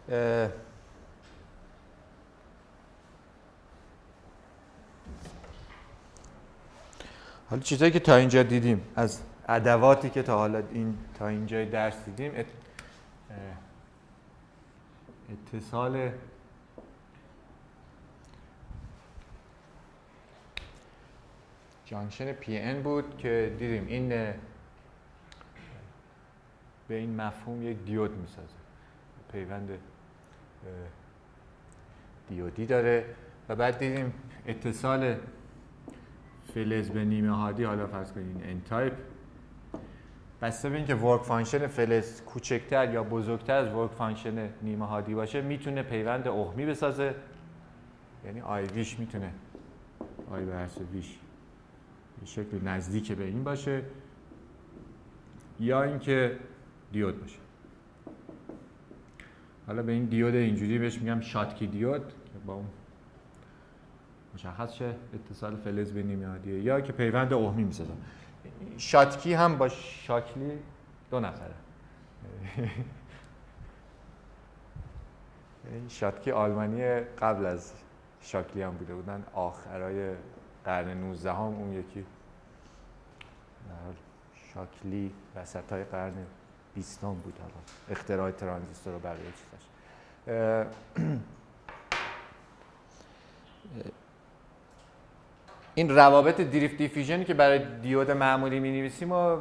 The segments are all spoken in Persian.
حالا چیزایی که تا اینجا دیدیم از ادواتی که تا اینجای درس دیدیم، اتصال جانکشن PN بود که دیدیم این به این مفهوم یک دیود میسازه، پیوند دیودی داره. و بعد دیدیم اتصال فلز به نیمه هادی، حالا فرض کنید این تایپ، بسته به اینکه ورک فانکشن فلز کوچکتر یا بزرگتر از ورک فانکشن نیمه هادی باشه میتونه پیوند اهمی بسازه، یعنی آی ویش میتونه آی به عرض ویش به شکل نزدیک به این باشه یا اینکه دیود باشه. حالا به این دیود اینجوری بهش میگم شاتکی دیود که با اون مشخص شه اتصال فلز به نیمه هادیه، یا که پیوند اهمی میسازه. شاتکی هم با شاکلی دو نفره. شاتکی آلمانی قبل از شاکلی هم بوده بودن، آخرای قرن 19 هم اون یکی شاکلی وسطای قرن 20 هم بود. حالا اختراع ترانزیستور و بقیه چیزاش. این روابط دریفت دیفیوژنی که برای دیود معمولی می‌نویسیم و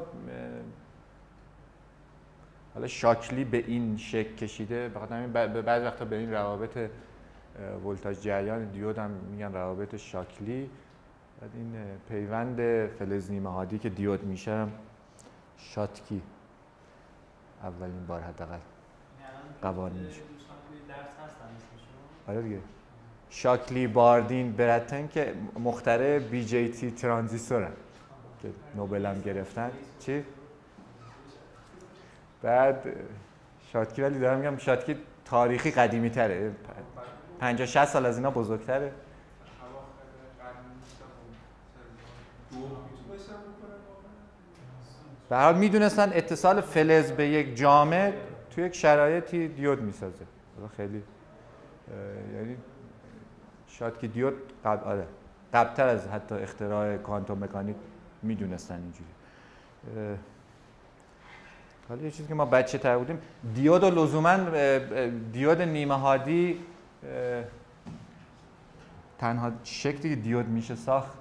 حالا شاکلی به این شکل کشیده، بخاطر همین بعضی وقتا به این روابط ولتاژ جریان دیود هم میگن روابط شاکلی. بعد این پیوند فلز نیمه هادی که دیود میشه شاتکی اولین بار حداقل قوانین میشه. آره دیگه. شاکلی، باردین، برتن که مخترع BJT ترانزیستورن که نوبل هم گرفتن. چی؟ بعد شاتکی، ولی دارم میگم شاتکی تاریخی قدیمی تره، 50-60 سال از اینا بزرگتره. به هر حال میدونستن اتصال فلز به یک جامد توی یک شرایطی دیود میسازه. خیلی یعنی شاتکی دیود قبل‌تر از حتی اختراع کوانتوم مکانیک میدونستن اینجوری. حالا یه چیزی که ما بچه تر بودیم، دیود و لزوماً دیود نیمه هادی تنها شکلی که دیود میشه ساخت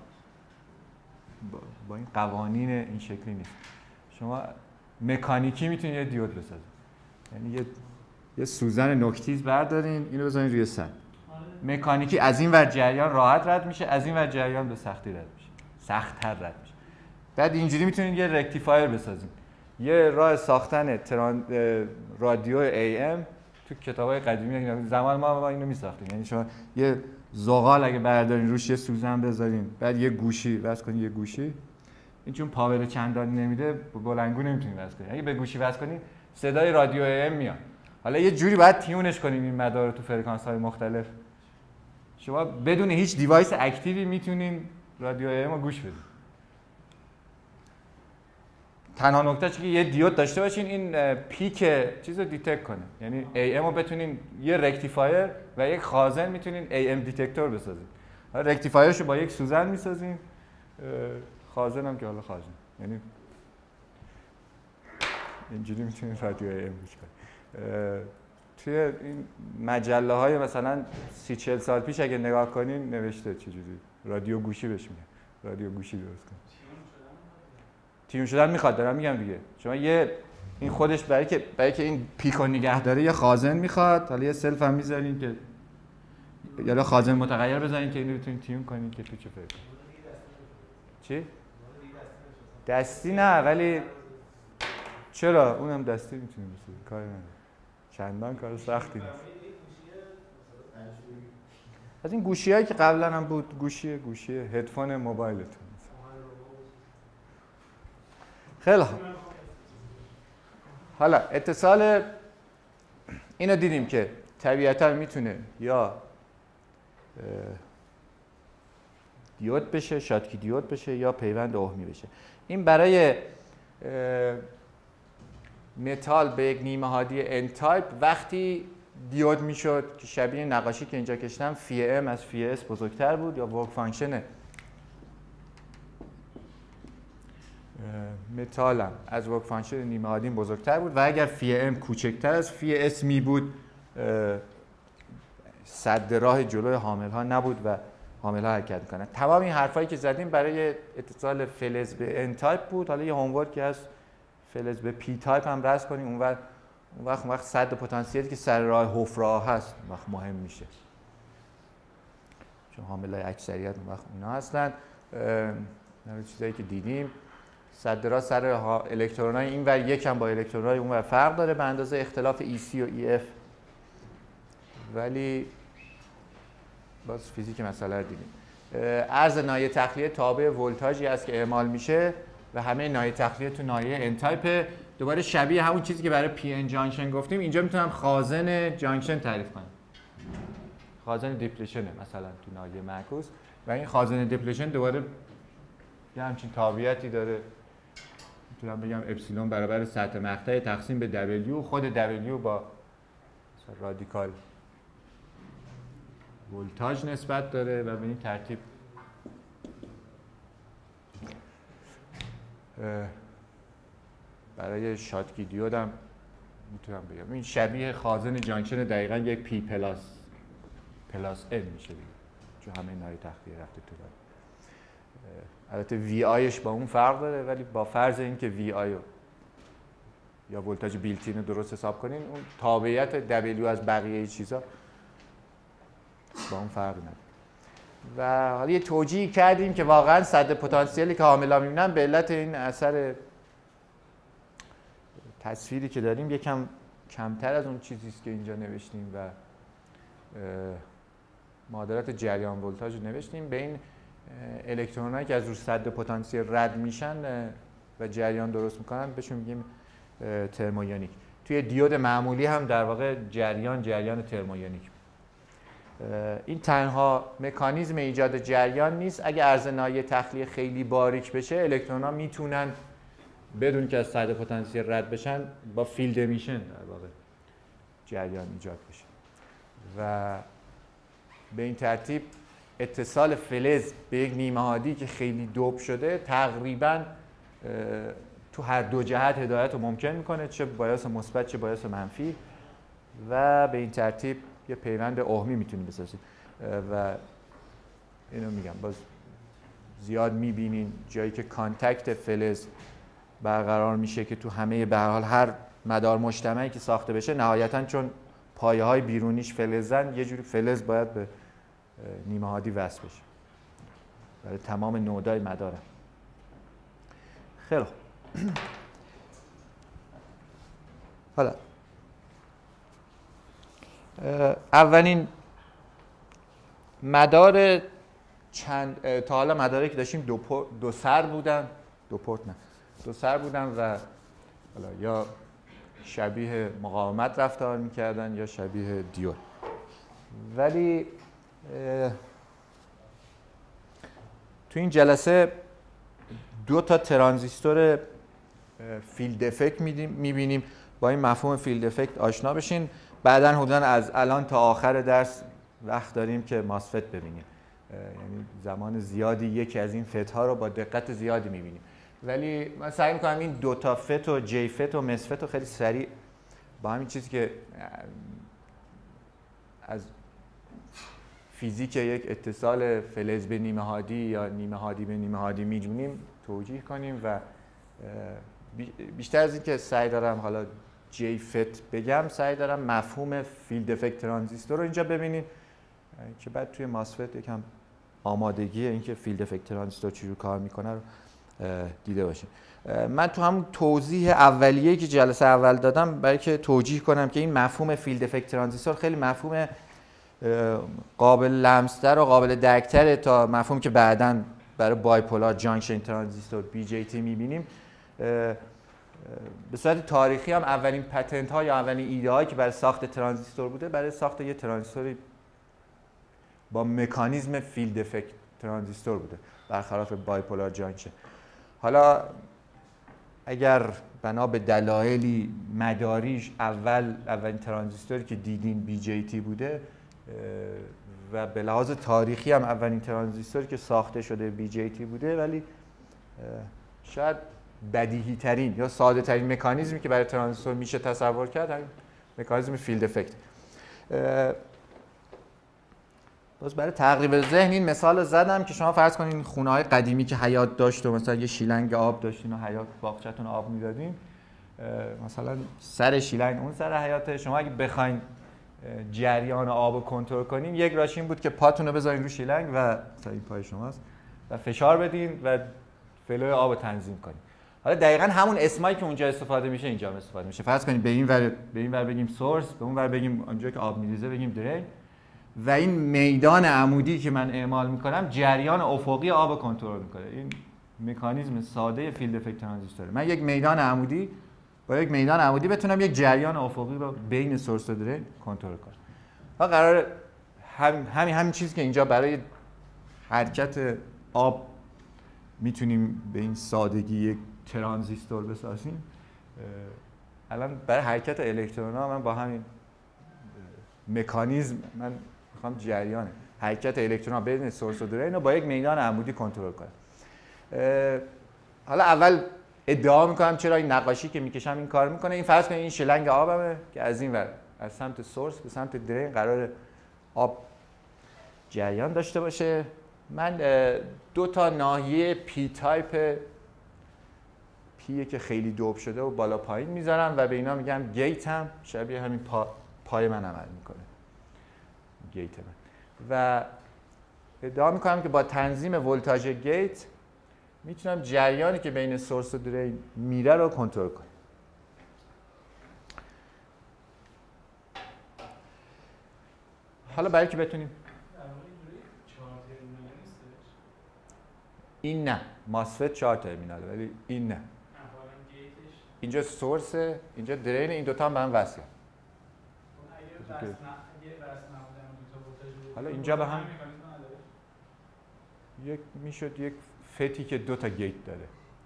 با این قوانین این شکلی نیست. شما مکانیکی میتونید یه دیود بسازید، یعنی یه سوزن نوک‌تیز بردارین، اینو بزنید روی سن. مکانیکی از این ور جریان راحت رد میشه، از این ور جریان به سختی رد میشه، سخت‌تر رد میشه. بعد اینجوری میتونید یه رکتیفایر بسازید. یه راه ساختن رادیو AM تو کتابای قدیمی زمان ما اینو میساختیم. یعنی شما یه زغال اگه بردارین روش یه سوزن بذارین، بعد یه گوشی وصل کنین، یه گوشی این چون پاور چندانی نمیده بلندگو نمیتونید وصل کنین. اگه به گوشی وصل کنین صدای رادیو AM میاد. حالا یه جوری باید تیونش کنین این مدار رو تو فرکانس‌های مختلف. شما بدون هیچ دیوایس اکتیوی میتونین رادیو AM رو گوش بدین. تنها نکته چیه که یه دیود داشته باشین این پیک چیز رو دیتکت کنه، یعنی AM رو بتونین یه رکتیفایر و یک خازن میتونین AM دیتکتور بسازین. رکتیفایرشو با یک سوزن میسازین، خازن هم که حالا خازن، یعنی اینجوری میتونین رادیو AM گوش کنین. توی این مجله های مثلا 30-40 سال پیش اگه نگاه کنین نوشته چجوری رادیو گوشی بهش میگن، رادیو گوشی درست کن. تیون شدن میخواد، دارم میگم دیگه. شما این خودش برای که این پیکو نگه داره یه خازن میخواد، حالا یه سلف هم میذارین که یا خازن متغیر بزنین که اینو بتونین تیون کنین که تو چه فکر. چی؟ دستی نه، ولی چرا اونم دستی میتونیم بسازیم، کاری نداره. چندان کار سختی نیست. از این گوشیایی که قبلا هم بود، گوشی هدفون موبایلتون. خیلی خوب. حالا اتصال اینو دیدیم که طبیعتا میتونه یا دیود بشه، شاتکی دیود بشه، یا پیوند اهمی بشه. این برای متال به یک نیمه هادی N تایپ وقتی دیود میشد که شبیه نقاشی که اینجا کشیدم فی ام از فی اس بزرگتر بود، یا ورک فانکشن متالم از ورک فانکشن نیمه عادی بزرگتر بود و اگر فی ام کوچکتر از فی اس می بود سد راه جلوی حامل ها نبود و حامل ها حرکت میکنن. تمام این حرفایی که زدیم برای اتصال فلز به ان تایپ بود. حالا یه هومورکی هست فلز به پی تایپ هم رسم کنیم، اون وقت سد پتانسیلی که سر راه حفره هست وقت مهم میشه، چون حامل های اکثریت اون وقت اونا هستن. چیزایی که دیدیم سد راه سر الکترونای این ور یکم با الکترونای اون ور فرق داره به اندازه اختلاف EC و EF، ولی باز فیزیک مسئله رو دیدیم. عرض نایه تخلیه تابع ولتاژی است که اعمال میشه و همه نایه تخلیه تو نایه ان تایپ. دوباره شبیه همون چیزی که برای پی ان جانکشن گفتیم، اینجا میتونم خازن جانکشن تعریف کنم. خازن دیپلیشنه مثلا تو نایه معکوس و این خازن دیپلیشن دوباره یه همچین تابعیتی داره. میتونم بگم اپسیلون برابر سطح مقطع تقسیم به دبلیو، خود دبلیو با رادیکال ولتاژ نسبت داره و به این ترتیب برای شاتکی دیود هم میتونم بگم این شبیه خازن جانکشن دقیقاً یک پی پلاس ان میشه دیگه، چون همه نایه تخلیه رفته تو راه. البته وی آیش با اون فرق داره، ولی با فرض اینکه وی آی یا ولتاژ بیلتین رو درست حساب کنین، اون تابعیت دبلیو از بقیه چیزا با اون فرق نداره. و حالا یه توجیه کردیم که واقعا سد پتانسیلی که حاملا میبینن به علت این اثر تصویری که داریم یکم کمتر از اون چیزی است که اینجا نوشتیم و معادلات جریان ولتاژ رو نوشتیم. به این الکترونایی که از روی سد پتانسیل رد میشن و جریان درست میکنن بهشون میگیم ترمویونیک. توی دیود معمولی هم در واقع جریان ترمویونیک. این تنها مکانیزم ایجاد جریان نیست. اگه عرض نایه تخلیه خیلی باریک بشه، الکترون‌ها میتونن بدون که از سد پتانسیل رد بشن با فیلد امیشن در واقع جریان ایجاد بشه و به این ترتیب اتصال فلز به یک نیمه هادی که خیلی دوب شده تقریباً تو هر دو جهت هدایت رو ممکن میکنه، چه بایاس مثبت چه بایاس منفی، و به این ترتیب یه پیوند اوهمی میتونیم بسازیم. و اینو میگم باز زیاد میبینین جایی که کانتکت فلز برقرار میشه که تو همه به هر حال هر مدار مجتمعی که ساخته بشه نهایتاً چون پایه های بیرونیش فلزن یه جوری فلز باید به نیمه هادی وصل بشه برای تمام نودای مدار. خیلی خوب. حالا اولین مدار تا حالا مداری که داشتیم دو سر بودن، دو سر بودن و حالا یا شبیه مقاومت رفتار میکردن یا شبیه دیود. ولی تو این جلسه دو تا ترانزیستور فیلد افکت میبینیم. با این مفهوم فیلد افکت آشنا بشین. بعداً حدوداً از الان تا آخر درس وقت داریم که ماسفت ببینیم، یعنی زمان زیادی یکی از این فت ها رو با دقت زیادی میبینیم. ولی من سعی میکنم این دو تا فت و جی فت و مس فت رو خیلی سریع با همین چیزی که از فیزیک یک اتصال فلز به نیمه هادی یا نیمه هادی به نیمه هادی میدونیم توجیه کنیم و بیشتر از این که سعی دارم حالا جی فت بگم، سعی دارم مفهوم فیلد افکت ترانزیستور رو اینجا ببینید که بعد توی ماسفت یکم آمادگی اینکه فیلد افکت ترانزیستور چجوری کار میکنه رو دیده باشیم. من تو همون توضیح اولیه‌ای که جلسه اول دادم برای که توجیه کنم که این مفهوم فیلد افکت ترانزیستور خیلی مفهوم قابل لمس‌تر و قابل درک‌تره تا مفهومی که بعداً برای بایپولار جانکشن ترانزیستور BJT می‌بینیم. به صورت تاریخی هم اولین پتنت ها یا اولین ایده هایی که برای ساخت ترانزیستور بوده برای ساخت یه ترانزیستوری با مکانیزم فیلد افکت ترانزیستور بوده برخلاف بایپولار جانکشن. حالا اگر بنا به دلایلی مداریش اولین ترانزیستوری که دیدین BJT بوده و به لحاظ تاریخی هم اولین ترانزیستوری که ساخته شده BJT بوده، ولی شاید بدیهی ترین یا ساده ترین مکانیزمی که برای ترانزیستور میشه تصور کرد همین مکانیزم فیلد افکت. باز برای تقریب ذهن این مثال رو زدم که شما فرض کنین خونه‌های قدیمی که حیاط داشت و مثلا یه شیلنگ آب داشتین و حیاط باغچه‌تون آب میدادین، مثلا سر شیلنگ اون سر حیاط شما اگه بخواین جریان آب رو کنترل کنین، یک راهش این بود که پاتون رو بذارین رو شیلنگ و مثلا این پای شماست و فشار بدین و فلو آب رو تنظیم کنین. حالا دقیقاً همون اسمایی که اونجا استفاده میشه اینجا هم استفاده میشه. فرض کنین به این ور بگیم سورس، به اون ور بگیم اونجا که آب میریزه بگیم درین، و این میدان عمودی که من اعمال میکنم جریان افقی آب رو کنترل میکنه. این مکانیزم ساده فیلد افکت ترانزیستوره. من یک میدان عمودی با یک میدان عمودی بتونم یک جریان افقی رو بین سورس و درین کنترل کنم. و قرار همین چیزی که اینجا برای حرکت آب میتونیم به این سادگی یک ترانزیستور بسازیم، الان برای حرکت الکترون‌ها من با همین مکانیزم من میخوام جریان حرکت الکترون‌ها بین سورس و درین رو با یک میدان عمودی کنترل کنم. حالا اول ادعا میکنم چرا این نقاشی که میکشم این کار میکنه. این فرض کنید این شلنگ آبمه که از این ور از سمت سورس به سمت درین قرار آب جریان داشته باشه. من دو تا ناحیه پی تایپ پیه که خیلی دوب شده و بالا پایین میذارم و به اینا میگم گیت، هم شبیه همین پای من عمل میکنه، گیت من. و ادعا میکنم که با تنظیم ولتاژ گیت میتونم جریانی که بین سورس و درین میره رو کنترل کنم. حالا برای که بتونیم این نه، ماسفت 4 ترمیناله ولی این نه. اینجا سورسه، اینجا درین، این دوتا هم به هم وصله. حالا اینجا به هم یک میشد یک فتی که 2 تا گیت داره،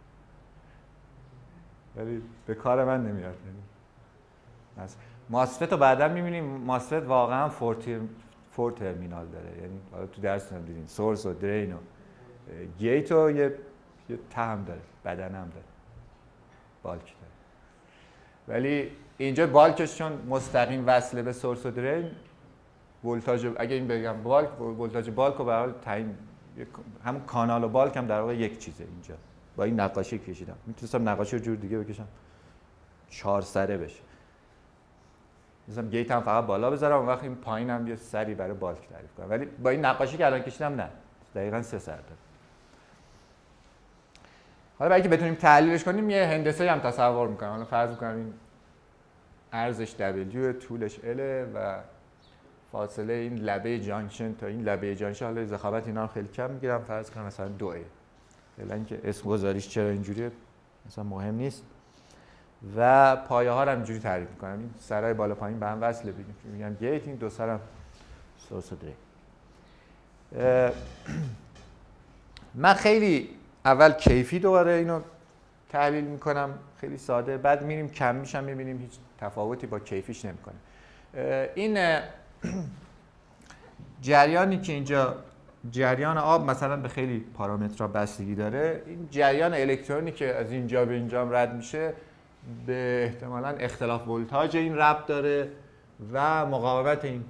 ولی به کار من نمیاد. ماسفت رو بعدا میبینیم ماسفت واقعا 4 ترمینال داره، یعنی حالا تو درس هم دیدین سورس و درین و گیت و یه تهم داره، بدن هم داره، بالک داره. ولی اینجا بالکش چون مستقیم وصله به سورس و درین، ولتاژ اگه این بگم بالک، ولتاژ بالک رو به حال تعیین، همون کانال و بالک هم در واقع یک چیزه. اینجا با این نقاشی کشیدم، میتونستم نقاشی رو جور دیگه بکشم 4 سره بشه، مثلا گیت هم فقط بالا بذارم اون وقت این پایین هم یه سری برای بالک تعریف کنم، ولی با این نقاشی که الان کشیدم نه، دقیقاً 3 سر داره. حالا برای که بتونیم تحلیلش کنیم یه هندسه هم تصور میکنم. حالا فرض میکنم این عرضش W، طولش L و فاصله این لبه جانکشن تا این لبه جانکشن، حالا ضخامت اینا رو خیلی کم میگیرم، فرض کنم مثلا 2A. فعلا اینکه اسم گذاریش چرا اینجوریه مثلا مهم نیست. و پایه ها رو اینجوری تعریف میکنم، این سرای بالا پایین به هم وصله، میگم گیت، این 2 سرم سورس و درین. من خیلی اول کیفی دوباره اینو تحلیل میکنم، خیلی ساده، بعد میریم کم میشم میبینیم هیچ تفاوتی با کیفیش نمیکنه. این جریانی که اینجا جریان آب مثلا به خیلی پارامترها بستگی داره. این جریان الکترونی که از اینجا به اینجا رد میشه به احتمالاً اختلاف ولتاژ این ربط داره و مقاومت این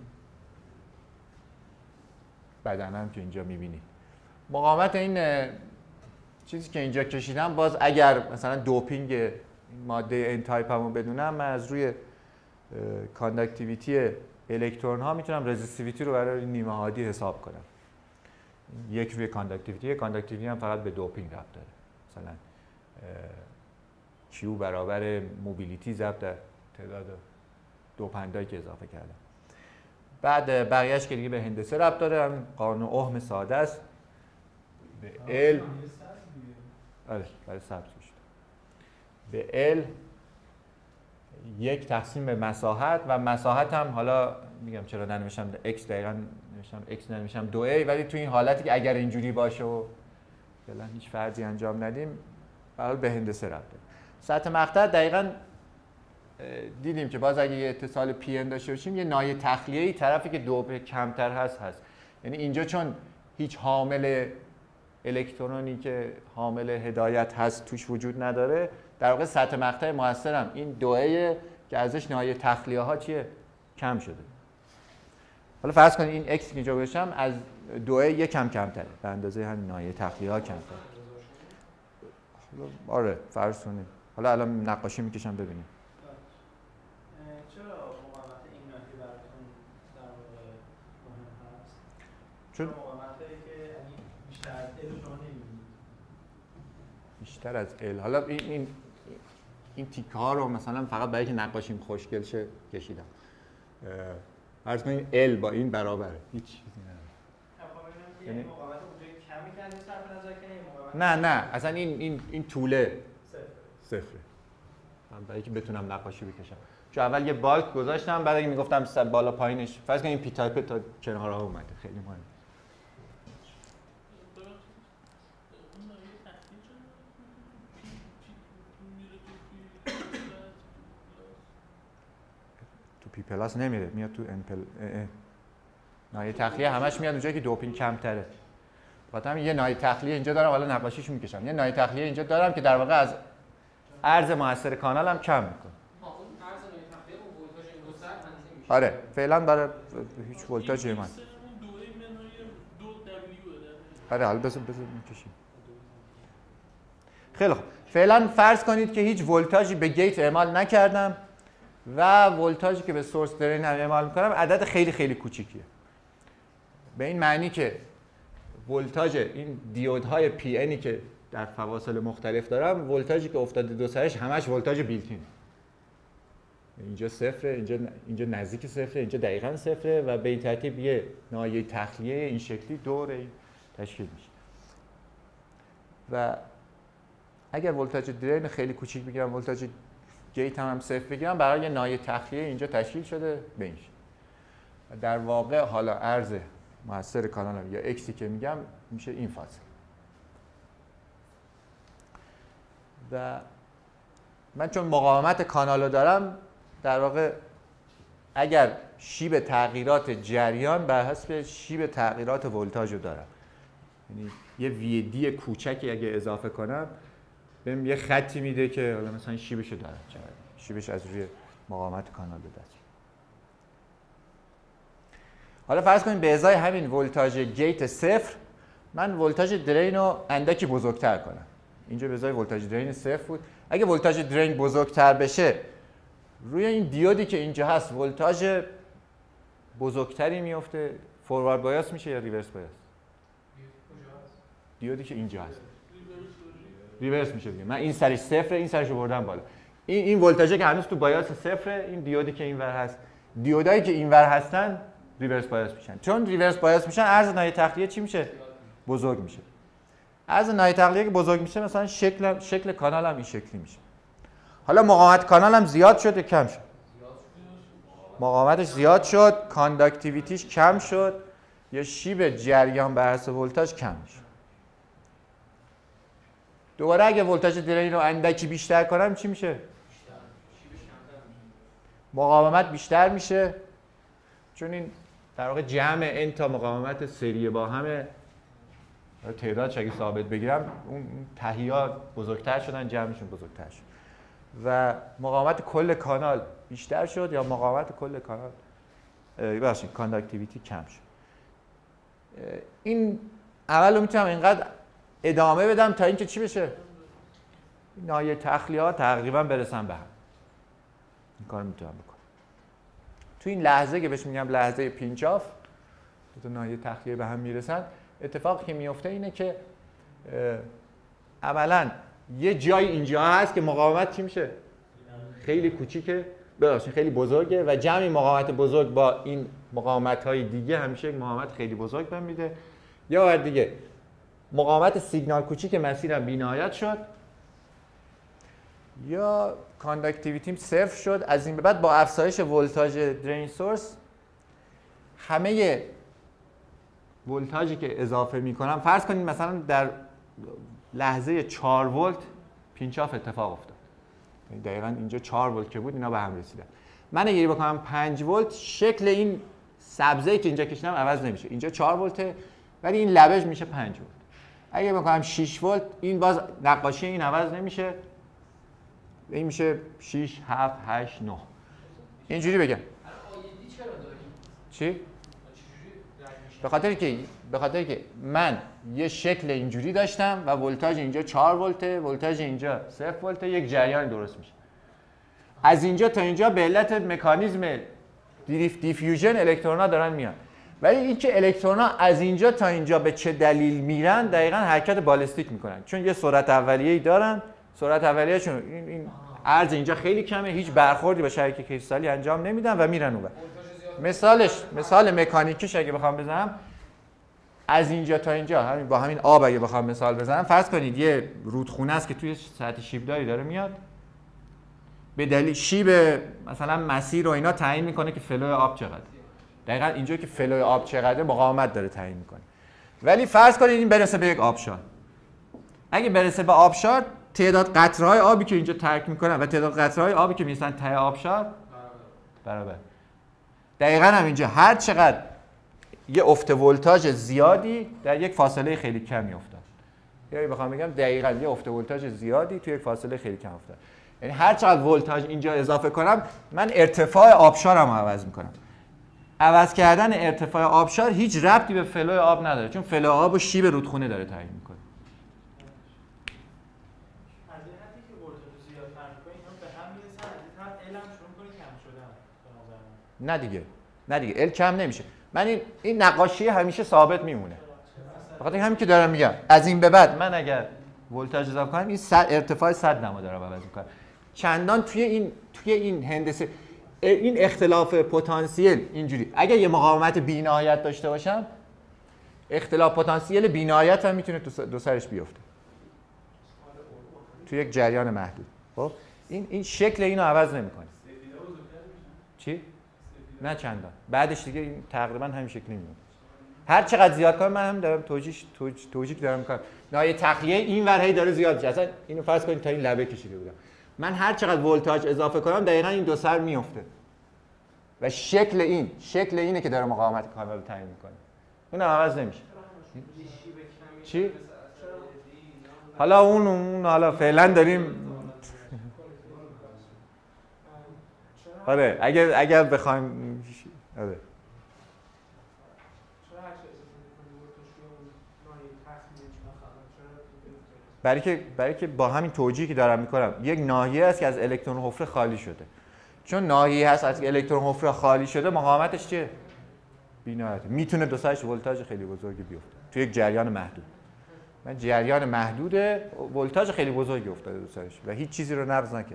بدن هم که اینجا میبینید. مقاومت این چیزی که اینجا کشیدم، باز اگر مثلا دوپینگ ماده ان تایپ همو بدونم، من از روی کانداکتیویتی الکترون ها میتونم رزیستیویتی رو برای نیمه هادی حساب کنم. یک روی کانداکتیویتی هم فقط به دوپینگ ربط داره. مثلا Q برابر موبیلیتی ضرب در تعداد دوپندایی که اضافه کردم. بعد بقیه‌اش که دیگه به هندسه ربط داره، همین قانون اوهم ساده است. به L آره برای سبز میشه. به L 1 تقسیم به مساحت، و مساحت هم حالا میگم چرا ننوشتم x، دقیقاً نوشتم x ننوشتم 2a، ولی تو این حالتی که اگر اینجوری باشه و فعلا هیچ فرضی انجام ندیم، به هندسه ربط داره. سطح مقطع دقیقاً دیدیم که باز اگه یه اتصال پی ان داشته باشیم یه ناحیه تخلیه‌ای طرفی که دوپ کمتر هست. یعنی اینجا چون هیچ حامل الکترونی که حامل هدایت هست توش وجود نداره، در واقع سطح مقطع موثرم این دوئه که ازش ناحیه تخلیه ها چیه؟ کم شده. حالا فرض کنید این x که اینجا گذاشتم از دوئه یکم کمتره، به اندازه همین ناحیه تخلیه ها کمتره. آره فرض کنید. حالا الان نقاشی میکشم ببینیم. چرا مقاومت این ناحیه براتون در واقع مهم هست؟ چون مقاومتی که بیشتر از L شما نمی‌بینید. بیشتر از L. حالا این تیکه ها رو مثلا فقط برای که نقاشیم خوشگل شه کشیدم. فرض کنید L با این برابره. هیچ چیزی نداره. یعنی مقاومت اونجایی کمی کردیم صرف نظر کنیم. نه اصلا این طوله صفره. من برای که بتونم نقاشی بکشم. چون اول یه بالک گذاشتم، بعد اگه میگفتم بالا پایینش فرض کنید این پی تایپ تا کنارها اومده. خیلی مهمه. تو پی پلاس نمیره، میاد تو ان ناحیه تخلیه همش میاد اونجایی که دوپین کمتره. بعدم یه ناحیه تخلیه اینجا دارم، حالا نقاشیشو میکشم. یه ناحیه تخلیه اینجا دارم که در واقع از عرض موثر کانالم کم میکنه. آره فعلا برای هیچ ولتاژی من. آره حالا بذار میکشیم. خیلی خوب. فعلا فرض کنید که هیچ ولتاژی به گیت اعمال نکردم و ولتاژی که به سورس درین اعمال میکنم عدد خیلی خیلی کوچیکیه. به این معنی که ولتاژ این دیودهای پی انی که در فواصل مختلف دارم، ولتاژی که افتاده دو سرش همش ولتاژ بیلتینه. اینجا صفره، اینجا نزدیک صفره، اینجا دقیقاً صفره و به این ترتیب یه ناحیه تخلیه این شکلی دور این تشکیل میشه. و اگر ولتاژ درین خیلی کوچیک بگیرم، ولتاژ گیت هم صفر بگیرم، برای یه ناحیه تخلیه اینجا تشکیل شده به این شکل. در واقع حالا عرض موثر کانالم یا اکسی که میگم میشه این فاصله. و من چون مقاومت کانالو دارم، در واقع اگر شیب تغییرات جریان بر حسب شیب تغییرات ولتاژ رو دارم، یعنی یه ویدی کوچکی اگه اضافه کنم بهم یه خطی میده که حالا مثلا شیبشو دارم، شیبش از روی مقاومت کانال دست. حالا فرض کنیم به ازای همین ولتاژ گیت صفر من ولتاژ درین رو اندکی بزرگتر کنم. اینجا به ازای ولتاژ درین صفر بود. اگه ولتاژ درین بزرگتر بشه، روی این دیودی که اینجا هست ولتاژ بزرگتری میفته. فوروارد بایاس میشه یا ریورس بایاس؟ دیودی که اینجا هست ریورس میشه دیگه. من این سرش صفره، این سرش رو بردم بالا. این ولتاژه که هنوز تو بایاس صفره، این دیودی که اینور هست. دیودایی که اینور هستن ریورس بایاس میشن. چون ریورس بایاس میشن، عرض ناحیه تخلیه چی میشه؟ بزرگ میشه. عرض ناحیه تخلیه که بزرگ میشه، مثلا شکل کانال هم این شکلی میشه. حالا مقاومت کانال هم زیاد شد یا کم شد؟ مقاومتش زیاد شد، کانداکتیویتیش کم شد، یا شیب جریان بر حسب ولتاژ کم میشه. دوباره اگه ولتاژ درین رو اندکی بیشتر کنم چی میشه؟ مقاومت بیشتر میشه، چون این در واقع جمع ان تا مقاومت سری با همه تعدادش اگه ثابت بگیرم، اون تهیات بزرگتر شدن، جمعشون بزرگتر شد و مقاومت کل کانال بیشتر شد یا مقاومت کل کانال ببخشید کانداکتیویتی کم شد. این اول رو میتونم اینقدر ادامه بدم تا اینکه چی بشه؟ ناحیه تخلیه تقریبا برسن به هم. این کار میتونم بکنم. تو این لحظه که بهش میگم لحظه پینچ آف، دو تا ناحیه تخلیه به هم میرسن، اتفاقی که میفته اینه که عملاً یه جای اینجا هست که مقاومت چی میشه؟ خیلی کوچیکه، ببخشید خیلی بزرگه و جمعی مقاومت بزرگ با این مقاومت‌های دیگه همیشه یک مقاومت خیلی بزرگ بهم میده. یا بار دیگه مقاومت سیگنال کوچیک مسیرم بی‌نهایت شد، یا کانداکتیویتیم صفر شد. از این به بعد با افزایش ولتاژ درین سورس همه ولتاژی که اضافه میکنم، فرض کنید مثلا در لحظه 4 ولت پینچ آف اتفاق افتاد. دقیقاً اینجا 4 ولت که بود اینا به هم رسیدن. من اگه بکنم 5 ولت، شکل این سبزه‌ای که اینجا کشیدم عوض نمیشه. اینجا 4 ولته ولی این لبش میشه 5 ولت. اگه بکنم 6 ولت، این باز نقاشی این عوض نمیشه. این میشه 6 7 8 9. اینجوری بگم. چی؟ به خاطر که من یه شکل اینجوری داشتم و ولتاژ اینجا 4 ولته، ولتاژ اینجا 0 ولته، یک جریان درست میشه. از اینجا تا اینجا به علت مکانیزم دیفیوژن الکترونا دارن میان. ولی اینکه الکترونا از اینجا تا اینجا به چه دلیل میرن، دقیقاً حرکت بالستیک میکنن. چون یه سرعت اولیه‌ای دارن، سرعت اولیه‌شون این عرض اینجا خیلی کمه، هیچ برخوردی با شبکه کریستالی انجام نمیدن و میرن اونور. مثال مکانیکیش اگه بخوام بزنم، از اینجا تا اینجا همین با همین آب اگه بخوام مثال بزنم، فرض کنید یه رودخونه است که توی سطح شیبداری داره میاد، به دلیل شیب مثلا مسیر و اینا تعیین میکنه که فلو آب چقدر. دقیقاً اینجا که فلو آب چقدر مقاومت داره تعیین میکنه. ولی فرض کنید این برسه به یک آبشار. اگه برسه به آبشار، تعداد قطره‌های آبی که اینجا ترک میکنن و تعداد قطره‌های آبی که میرسن ته آبشار برابر. دقیقاً هم اینجا هر چقدر یه افت ولتاژ زیادی در یک فاصله خیلی کمی افتاد. یعنی بخوام بگم دقیقاً یه افت ولتاژ زیادی توی یک فاصله خیلی کم افتاد. یعنی هر چقدر ولتاژ اینجا اضافه کنم، من ارتفاع آبشارم رو عوض میکنم. عوض کردن ارتفاع آبشار هیچ ربطی به فلو آب نداره، چون فلو آب و شیب رودخونه داره تعیین میکنه. از این حدی که ولتاژ زیاد فرق کنه، اینا به هم میرسن، از این حد علم شروع کنه کم شدن به نظر من. نه دیگه ال کم نمیشه. من این نقاشی همیشه ثابت میمونه. فقط همین که دارم میگم، از این به بعد من اگر ولتاژ اضافه کنم، این ارتفاع 100 نما دارم عوض میکنم. چندان توی این هندسه این اختلاف پتانسیل اینجوری، اگر یه مقاومت بی‌نهایت داشته باشم، اختلاف پتانسیل بی‌نهایت هم میتونه دو سرش بیفته توی یک جریان محدود. خب این شکل اینو عوض نمیکنه. چی؟ نه چندان. بعدش دیگه این تقریبا همین شکلی میمونه. هر چقدر زیاد کنم، من هم دارم توجیه دارم میکنم. نایه تخلیه این ور هی داره زیاد میشه. اصلا اینو فرض کنید تا این لبه کشیده بودم. من هر چقدر ولتاژ اضافه کنم، دقیقاً این دو سر میفته. و شکل اینه که داره مقاومت کامل رو تعیین میکنه. اون عوض نمیشه. چی؟ حالا اون حالا فعلا داریم. آره اگر بخوایم آره. برای که با همین توجیهی که دارم میکنم، یک ناحیه است که از الکترون حفره خالی شده. چون ناحیه هست از الکترون حفره خالی شده، مقاومتش چیه؟ بی‌نهایت. میتونه دو سرش ولتاژ خیلی بزرگی بیفته تو یک جریان محدود. من جریان محدود ولتاژ خیلی بزرگی افتاده دو سرش و هیچ چیزی رو نقض نکرد.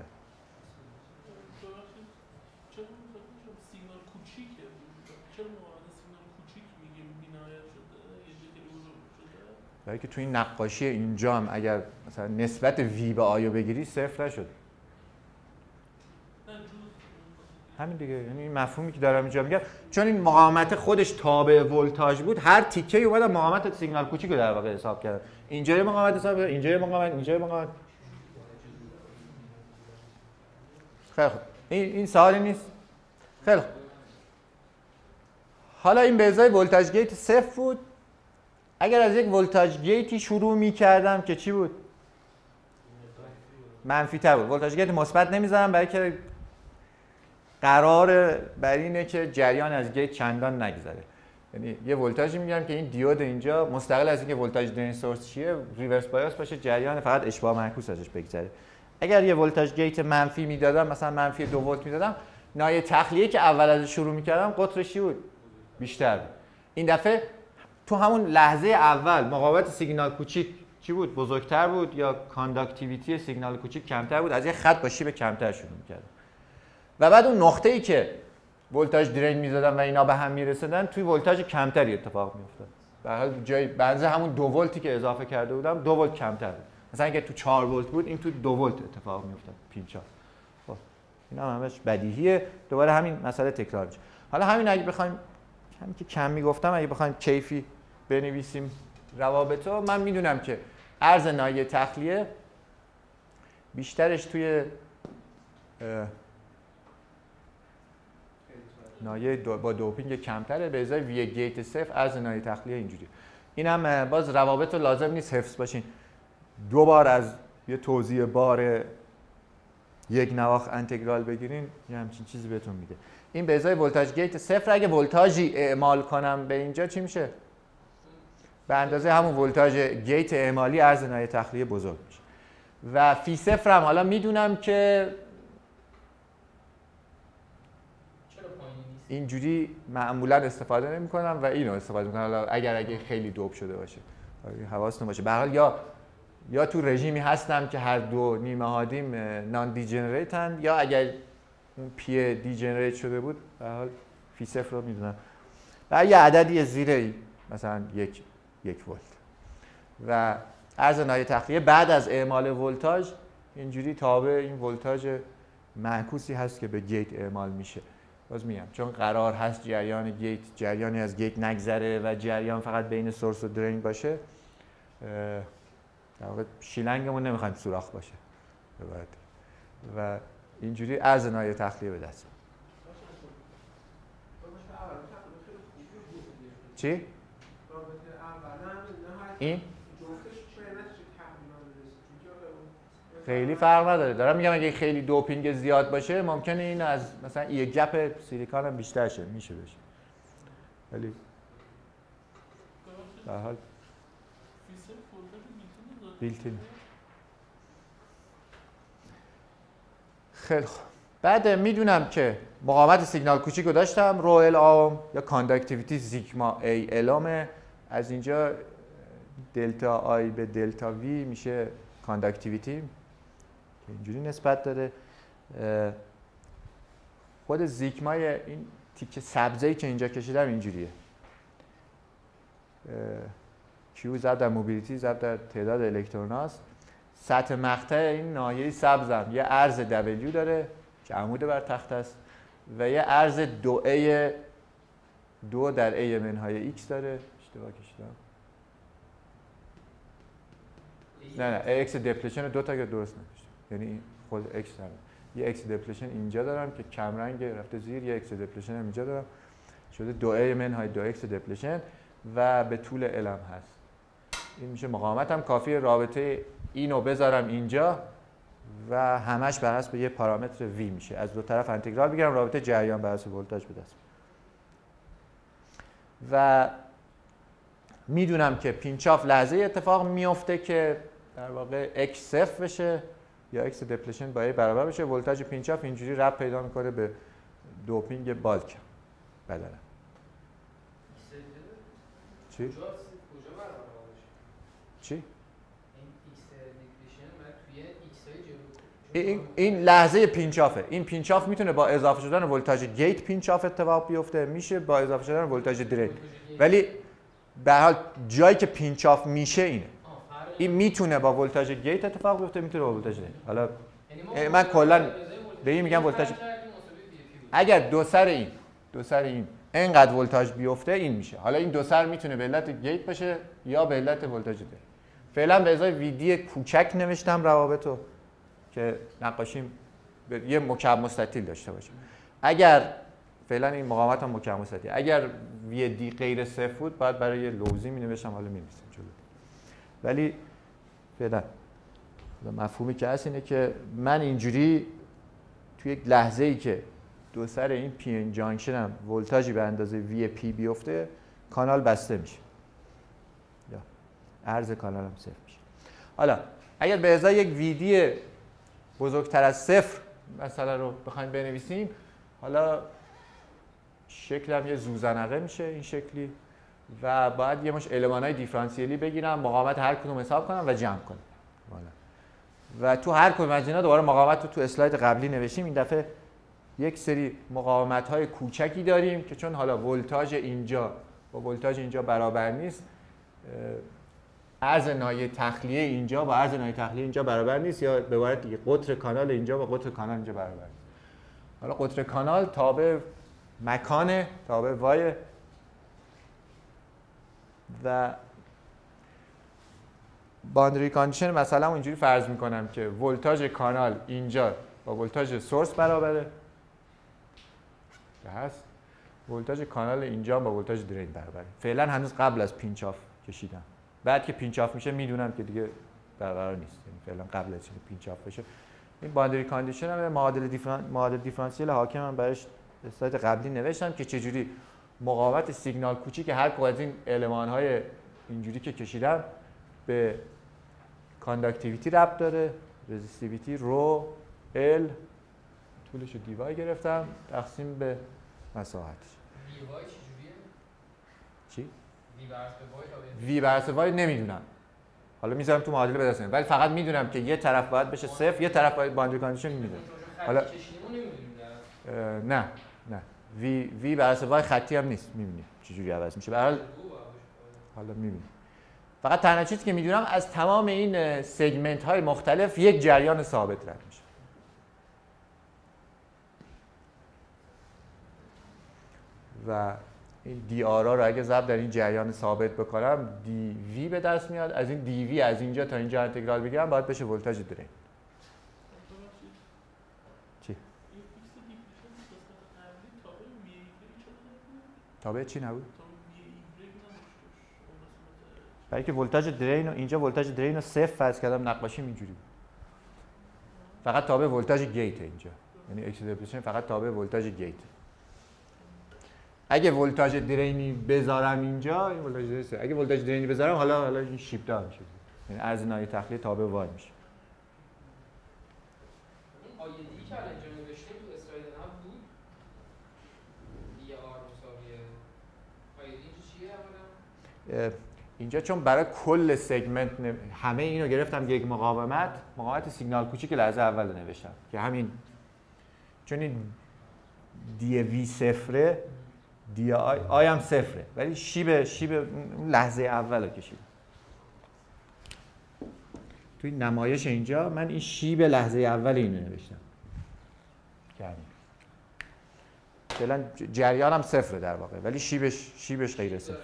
برای که توی این نقاشی اینجا هم اگر مثلا نسبت وی به آیو بگیری صفر نشد. همین دیگه، یعنی این مفهومی که دارم اینجا میگم، چون این مقاومت خودش تابع ولتاژ بود، هر تیکه اومدن مقاومت سیگنال کوچیک رو در واقع حساب کردن. اینجا یه مقاومت حساب کردن، اینجا یه مقاومت، اینجا یه مقاومت. خیلی خوب. این سوالی نیست. خیلی خوب. حالا این به ازای ولتاژ گیت صفر بود. اگر از یک ولتاژ گیتی شروع می‌کردم که چی بود؟ منفی تر بود. ولتاژ گیت مثبت نمیذارم برای که قرار بر اینه که جریان از گیت چندان نگذره. یعنی یه ولتاژی میگم که این دیود اینجا مستقل از اینکه ولتاژ درین سورس چیه، ریورس بایاس باشه، جریان فقط اشباع معکوس ازش بگذره. اگر یه ولتاژ گیت منفی میدادم، مثلا منفی 2 ولت میدادم، نایه تخلیه که اول ازش شروع میکردم قطرش چی بود؟ بیشتر بود. این دفعه تو همون لحظه اول مقاومت سیگنال کوچیک چی بود؟ بزرگتر بود یا کانداکتیویتی سیگنال کوچیک کمتر بود؟ از یه خط با شیب کمتر شروع می‌کردم. و بعد اون نقطه‌ای که ولتاژ درین می‌زدن و اینا به هم می‌رسیدن، توی ولتاژ کمتری اتفاق می‌افتاد. به هر حال جای بنزه همون 2 ولتی که اضافه کرده بودم 2 ولت کمتر بود. مثلا اگه تو 4 ولت بود، این تو 2 ولت اتفاق می‌افتاد. پینچا. خب اینا همش بدیهیه. دوباره همین مسئله تکرار میشه. حالا همین اگه بخوایم همین که کم میگفتم، اگه بخوایم کیفی بنویسیم روابطو، من میدونم که عرض ناحیه تخلیه بیشترش توی نایه با دوپینگ کمتره، به ازای وی گیت صفر از نایه تخلیه اینجوری. این هم باز روابط رو لازم نیست حفظ باشین. دو بار از یه توزیع بار یک نواخت انتگرال بگیرین یه همچین چیزی بهتون میده. این به ازای ولتاژ گیت صفر اگه ولتاژی اعمال کنم به اینجا چی میشه؟ به اندازه همون ولتاژ گیت اعمالی عرض نایه تخلیه بزرگ میشه. و فی صفر هم حالا میدونم که اینجوری معمولا استفاده نمی کنم و اینو استفاده میکنم حالا اگه خیلی دوب شده باشه. حواستون باشه. به هر حال یا تو رژیمی هستم که هر دو نیمه هادیم نان دیجنریتن، یا اگر اون پی دیجنریت شده بود به هر حال فی صفر رو میدونم و یه عددی زیر مثلا یک ولت و عرض نایه تخلیه بعد از اعمال ولتاژ اینجوری تابع این ولتاژ معکوسی هست که به گیت اعمال میشه. باز میگم چون قرار هست جریانی از گیت نگذره و جریان فقط بین سورس و درین باشه، در واقع شیلنگمون نمیخوایم سوراخ باشه و اینجوری عرض نایه تخلیه به دست. چی؟ این؟ خیلی فرق نداره. دارم میگم اگه خیلی دوپینگ زیاد باشه ممکنه این از مثلا یه گپ سیلیکون هم بیشتر شه، میشه بشه. ولی در حال بیلتین. خیلی خوب. بعد میدونم که مقاومت سیگنال کوچیک رو داشتم، رو ال آم یا کانداکتیویتی سیگما ای الامه. از اینجا دلتا آی به دلتا وی میشه کانداکتیویتی که اینجوری نسبت داره. خود زیگمای این تیکه سبزه‌ای که اینجا کشیدم اینجوریه. کیو ضرب در موبیلیتی ضرب در تعداد الکتروناست. سطح مقطع این ناحیه سبزم یه عرض W داره که عمود بر تخت است و یه عرض 2A 2 در A منهای X داره. اشتباه کشیدم. نه X دپلیشن رو 2 تا که درست نکشیدم. یعنی خود X هم. یه X دپلیشن اینجا دارم که کم رنگ رفته زیر، یه X دپلیشن هم اینجا دارم. شده 2A منهای 2X دپلیشن و به طول علم هست. این میشه مقاومتم. کافیه رابطه اینو بذارم اینجا و همش بر حسب یه پارامتر V میشه. از دو طرف انتگرال بگیرم، رابطه جریان بر حسب ولتاژ به دست. و میدونم که پینچاف لحظه اتفاق میفته که در واقع X صفر بشه یا X دپلیشن با A برابر بشه. ولتاژ پینچاف اینجوری ربط پیدا میکنه به دوپینگ بالک بدنم. چی؟ چی؟ این لحظه پینچافه. این پینچاف میتونه با اضافه شدن ولتاژ گیت پینچاف اتفاق بیفته، میشه با اضافه شدن ولتاژ درین. ولی به هر حال جایی که پینچاف میشه اینه. این میتونه با ولتاژ گیت اتفاق بیفته، میتونه با ولتاژ درین. حالا من کلا به این میگم ولتاژ اگر دو سر این اینقدر ولتاژ بیفته این میشه. حالا این دو سر میتونه به علت گیت باشه یا به علت ولتاژ درین. فعلا به ازای ویدی کوچک نوشتم روابطو که نقاشیم یه مکعب مستطیل داشته باشه. اگر فعلا این مقاومت هم مکعب مستطیل، اگر وی دی غیر صفر بود باید برای یه لوزی می نوشتم، حالا می نویسم جلو. ولی فعلا مفهومی که هست اینه که من اینجوری توی یک لحظه ای که دو سر این پی ان جانکشن هم ولتاژی به اندازه وی پی بیفته کانال بسته میشه یا عرض کانال هم صفر میشه. حالا اگر به ازای یک ویدی بزرگتر از صفر مثلا رو بخوایم بنویسیم، حالا شکلم یه زوزنقه میشه این شکلی و باید یه مش المانای دیفرانسیلی بگیرم، مقاومت هر کدوم حساب کنم و جمع کنم. و تو هر کدوم از اینا دوباره مقاومت رو تو اسلاید قبلی نوشتیم. این دفعه یک سری مقاومت‌های کوچکی داریم که چون حالا ولتاژ اینجا با ولتاژ اینجا برابر نیست، عرض نایه تخلیه اینجا با عرض نایه تخلیه اینجا برابر نیست، یا به عبارت دیگه قطر کانال اینجا با قطر کانال اینجا برابر نیست. حالا قطر کانال تابع مکانه، تابع وای و باندری کاندیشن مثلا اینجوری فرض میکنم که ولتاژ کانال اینجا با ولتاژ سورس برابره که هست. ولتاژ کانال اینجا با ولتاژ درین برابره. فعلا هنوز قبل از پینچ آف کشیدم. بعد که پینچ آف میشه میدونم که دیگه برقرار نیست. یعنی فعلا قبل از اینکه پینچ آف بشه. این باندری کاندیشن هم معادل دیفرانسیل حاکم هم برایش اسلاید قبلی نوشتم که چجوری مقاومت سیگنال کوچیک هر کدوم از این المان‌های اینجوری که کشیدم به کانداکتیویتی ربط داره. رزیستیویتی رو ال طولش رو دیوای گرفتم تقسیم به مساحتش. دیوای چجوریه؟ چی؟ وی برس وای نمیدونم. حالا میذارم تو معادله به دست میارم. ولی فقط میدونم که یه طرف باید بشه صفر، یه طرف باید باندری کاندیشن میدونم. حالا نه وی برس وای خطی هم نیست. میبینی چجوری عوض میشه. به هر حال حالا میبینی. فقط تنها چیزی که میدونم از تمام این سگمنت های مختلف یک جریان ثابت رد میشه. و این دی آر رو اگه ضرب در این جریان ثابت بکنم دی وی به دست میاد. از این دی وی از اینجا تا اینجا انتگرال بگیرم باید بشه ولتاژ درین. چی؟ تابع چی نبود؟ برای که ولتاژ درین و اینجا ولتاژ درین رو صفر فرض کردم نقاشی اینجوری بود. فقط تابع ولتاژ گیت اینجا. یعنی اکس دپلیشن فقط تابع ولتاژ گیت. اگه ولتاژ درینی بذارم اینجا این ولتاژ درین اگه ولتاژ درینی بذارم حالا این شیپ دار میشه. یعنی عرض نهایی تخلیه تابع وای میشه. اون آیدی که الان اینجا نوشتیم تو اسلاید قبل بود. دی آر مساوی آیدی چیه اولا؟ اینجا چون برای کل سگمنت همه اینو گرفتم یک مقاومت سیگنال کوچیک لحظه اول نوشتم که همین چون این دی وی صفره دی آی هم صفره ولی شیب لحظه اول رو کشیدم. توی نمایش اینجا من این شیب لحظه اول اینو نوشتم کردم. فعلا جریان هم صفره در واقع ولی شیبش غیر صفر.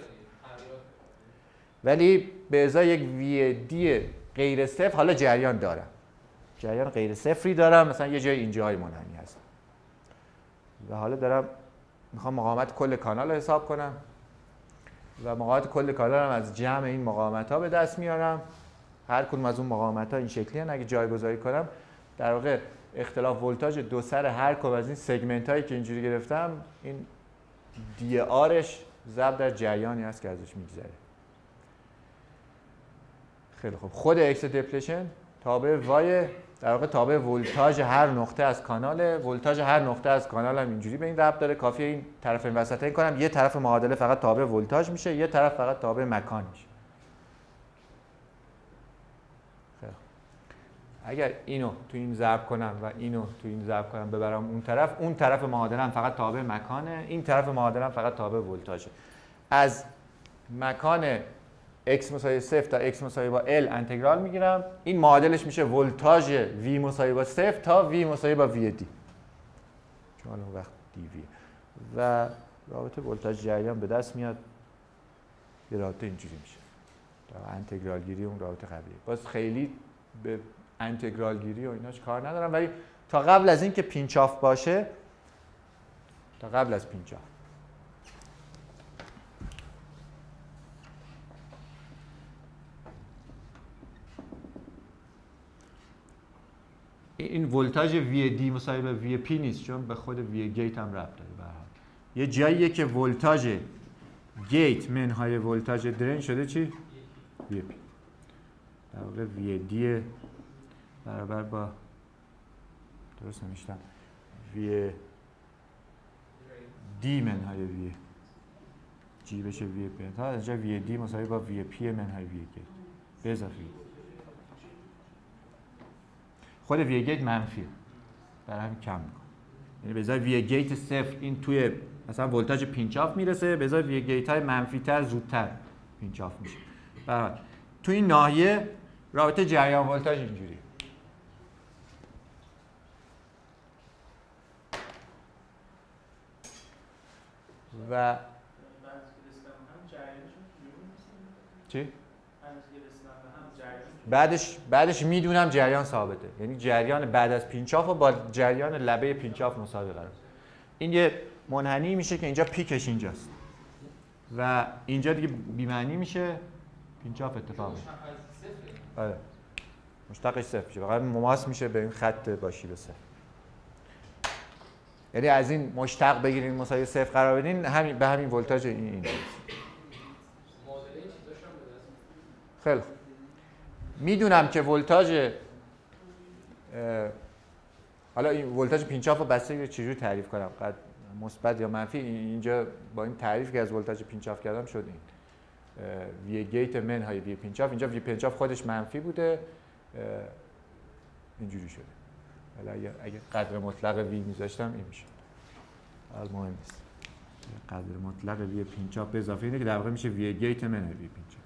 ولی به ازای یک وی دی غیر صفر حالا جریان دارم. جریان غیر صفری دارم مثلا یه جای اینجاهای منحنی هست. و حالا میخوام مقاومت کل کانال رو حساب کنم و مقاومت کل کانال هم از جمع این مقاومت ها به دست میارم. هر کدوم از اون مقاومت ها این شکلی هستن. اگه جایگذاری کنم در واقع اختلاف ولتاژ دو سر هر کدوم از این سگمنت هایی که اینجوری گرفتم این دی آرش ضرب در جریانی هست که ازش میگذره. خیلی خوب. خود اکس دپلیشن تابع وای در واقع تابع ولتاژ هر نقطه از کانال. ولتاژ هر نقطه از کانال هم اینجوری به این ربط داره. کافیه این طرف این وسط این کنم یه طرف معادله فقط تابع ولتاژ میشه یه طرف فقط تابع مکان میشه. خیلی خوب. اگر اینو تو این ضرب کنم و اینو تو این ضرب کنم ببرم اون طرف معادله هم فقط تابع مکانه این طرف معادله هم فقط تابع ولتاژه. از مکان x مساوی 0 تا x مساوی با L انتگرال میگیرم. این معادلش میشه ولتاژ V مساوی با 0 تا V مساوی با VD. چون اون وقت DV و رابطه ولتاژ جریان به دست میاد. یه رابطه اینجوری میشه. در انتگرال گیری اون رابطه قبلیه. باز خیلی به انتگرال گیری و ایناش کار ندارم ولی تا قبل از اینکه پینچ آف باشه تا قبل از پینچ آف این ولتاژ VD مساوی به VP نیست چون به خود وی گیت هم ربط داره. به هر حال یه جاییه که ولتاژ گیت منهای ولتاژ درین شده چی؟ VP. در واقع VD برابر با درست نمیشتم VD منهای V G بشه VP. تا اینجا VD مساوی با VP منهای وی گیت به اضافه خود وی گیت منفیه برای همین کم میکنه. یعنی به ازای وی گیت صفر این توی مثلا ولتاژ پینچ آف میرسه به ازای وی گیت های منفی تر زودتر پینچ آف میشه. برای تو این ناحیه رابطه جریان ولتاژ اینجوری و چی؟ بعدش میدونم جریان ثابته، یعنی جریان بعد از پینچاف رو با جریان لبه پینچاف مساوی قرار. این یه منحنی میشه که اینجا پیکش اینجاست و اینجا دیگه بی‌معنی میشه، پینچاف اتفاق میفته. آره مشتقش صفر میشه، فقط مماس میشه به این خط با شیب صفر. یعنی از این مشتق بگیرین مساوی صفر قرار بدین، همین به همین ولتاژ این خیلی خوب. میدونم که ولتاژ حالا این ولتاژ پینچاف رو بسته چجوری تعریف کنم، قد مثبت یا منفی. اینجا با این تعریفی که از ولتاژ پینچاف کردم شد این وی گیت منهای وی پینچاف. اینجا وی پینچاف خودش منفی بوده، اینجوری شده. حالا اگه قدر مطلق وی میذاشتم این میشه، حالا مهم نیست. قدر مطلق وی پینچاف به اضافه اینه که در واقع میشه وی گیت منهای وی پینچاف.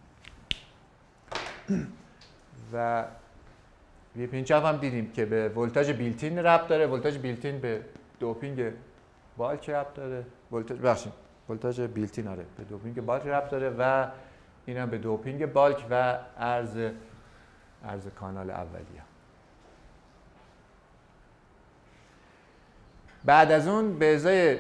و وی پینچاف هم دیدیم که به ولتاژ بیلتین ربط داره. ولتاژ بیلتین به دوپینگ بالک ربط داره. ولتاژ بیلتین آره به دوپینگ بالک ربط داره و این هم به دوپینگ بالک و عرض کانال اولیه. بعد از اون به ازای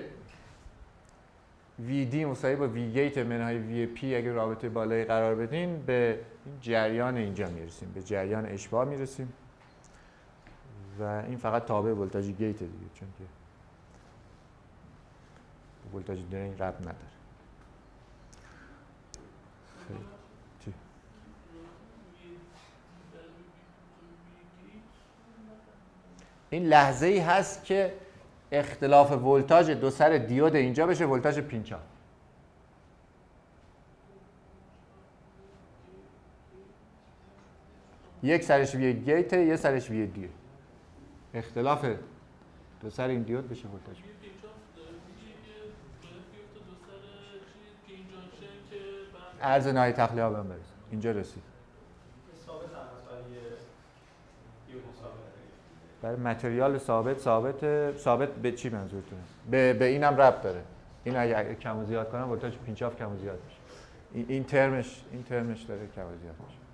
وی دی مساوی با وی گیت منهای وی پی اگه رابطه بالایی قرار بدین به این جریان اینجا میرسیم، به جریان اشباع میرسیم و این فقط تابع ولتاژ گیت دیگه، چون که ولتاژ درین ربط نداره. چی؟ این لحظه ای هست که اختلاف ولتاژ دو سر دیود اینجا بشه ولتاژ پینچاف. یک سرش وی گیت، یه سرش وی دیه. اختلاف دو سر این دیود بشه ولتاژ. عرض نهایی تخلیه هم برسه. اینجا رسید. برای متریال ثابت به چی منظورتونه؟ به اینم ربط داره. این اگه کم و زیاد کنم ولتاژ پینچاف کم و زیاد میشه. این ترمش داره کم و زیاد میشه.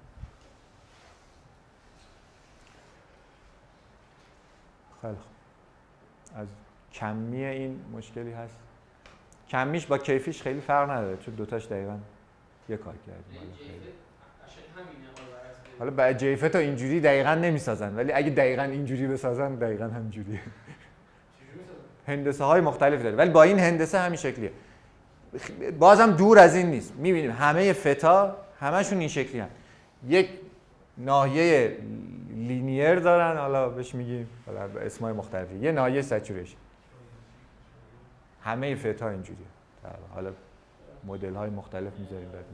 خیلی خوب. از کمی این مشکلی هست. کمیش با کیفیش خیلی فرق نداره چون دوتاش دقیقاً یه کار کردیم. حالا برای جیفت رو اینجوری دقیقاً نمیسازن، ولی اگه دقیقاً اینجوری بسازن دقیقاً همینجوریه. هندسه های مختلفی داره ولی با این هندسه همین شکلیه. بازم دور از این نیست. می‌بینیم همه فتا همشون این شکلی هستن. یک ناحیه لینیر دارن، حالا بهش میگیم حالا اسمای مختلفی. یه ناحیه سچوریشن. همه فتا اینجوریه. حالا مدل های مختلف می‌ذاریم بعد.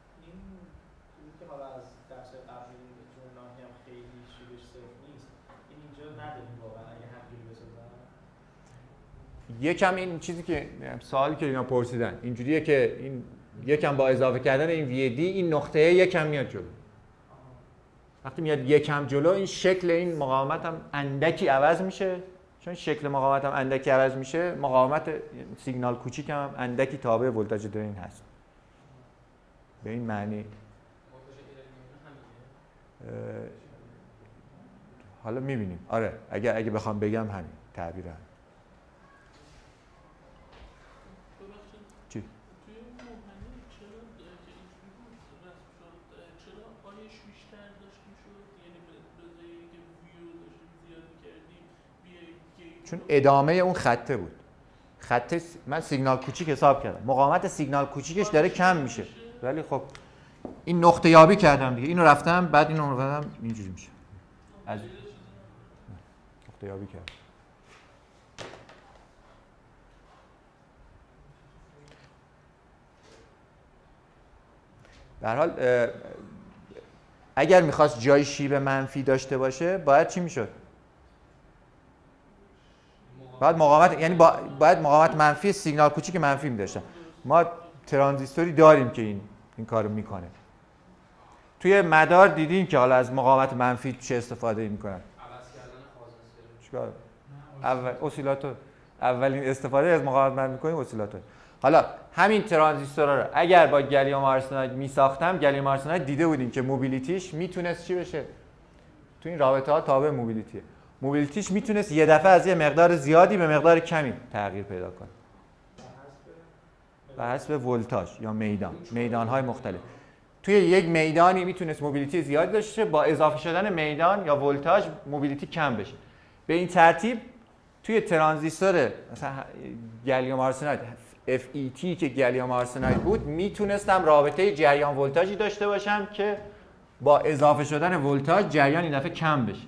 یکم این چیزی که سوالی که اینا پرسیدن اینجوریه که این یکم با اضافه کردن این وی دی این نقطه یکم میاد جلو. وقتی میاد یکم جلو این شکل این مقاومت هم اندکی عوض میشه. چون شکل مقاومت هم اندکی عوض میشه، مقاومت سیگنال کوچیک هم اندکی تابع ولتاژ درین هست. به این معنی حالا میبینیم. آره اگه بخوام بگم همین تعبیر هم. چون ادامه اون خطه بود. خطه من سیگنال کوچیک حساب کردم. مقاومت سیگنال کوچیکش داره کم میشه. ولی خب این نقطه یابی کردم دیگه. اینو رفتم بعد اینو رفتم اینجوری میشه. از نقطه یابی کردم. به هر حال اگر میخواست جای شیب منفی داشته باشه باید چی میشد؟ باید مقاومت، یعنی باید مقاومت منفی سیگنال کوچیک منفی می‌داشتن. ما ترانزیستوری داریم که این کارو میکنه. توی مدار دیدیم که حالا از مقاومت منفی چه استفاده میکنن. عوض کردن فاز چیکار؟ اسیلاتور. اولین استفاده از مقاومت منفی می‌کنیم اسیلاتور. حالا همین ترانزیستورها رو اگر با گلیوم آرسناید میساختم، گلیوم آرسناید دیده بودیم که موبیلیتیش میتونست چی بشه؟ تو این رابطه ها تابع موبیلیتیه. موبیلیتیش میتونست یه دفعه از یه مقدار زیادی به مقدار کمی تغییر پیدا کنه. بر حسب ولتاژ یا میدان‌های مختلف. توی یک میدانی میتونست موبیلیتی زیاد داشته، با اضافه شدن میدان یا ولتاژ موبیلیتی کم بشه. به این ترتیب توی ترانزیستور مثلا گلیوم آرسناید FET که گلیوم آرسناید بود، میتونستم رابطه جریان ولتاژی داشته باشم که با اضافه شدن ولتاژ جریان این دفعه کم بشه.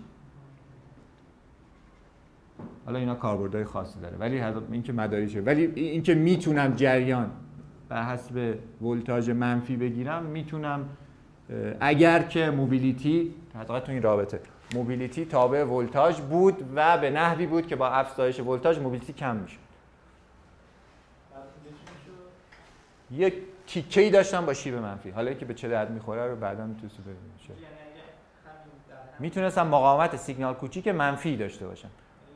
حالا اینا کاربردهای خاصی داره، ولی این که مداریشه، ولی این که میتونم جریان بر حسب ولتاژ منفی بگیرم، میتونم اگر که موبیلیتی حداقل تو این رابطه موبیلیتی تابع ولتاژ بود و به نحوی بود که با افزایش ولتاژ موبیلیتی کم میشه. یک تیکه‌ای داشتم با شیب منفی، حالا اینکه به چه درد میخوره رو بعدا تو سوپر میشه. میتونستم مقاومت سیگنال کوچیک منفی داشته باشم.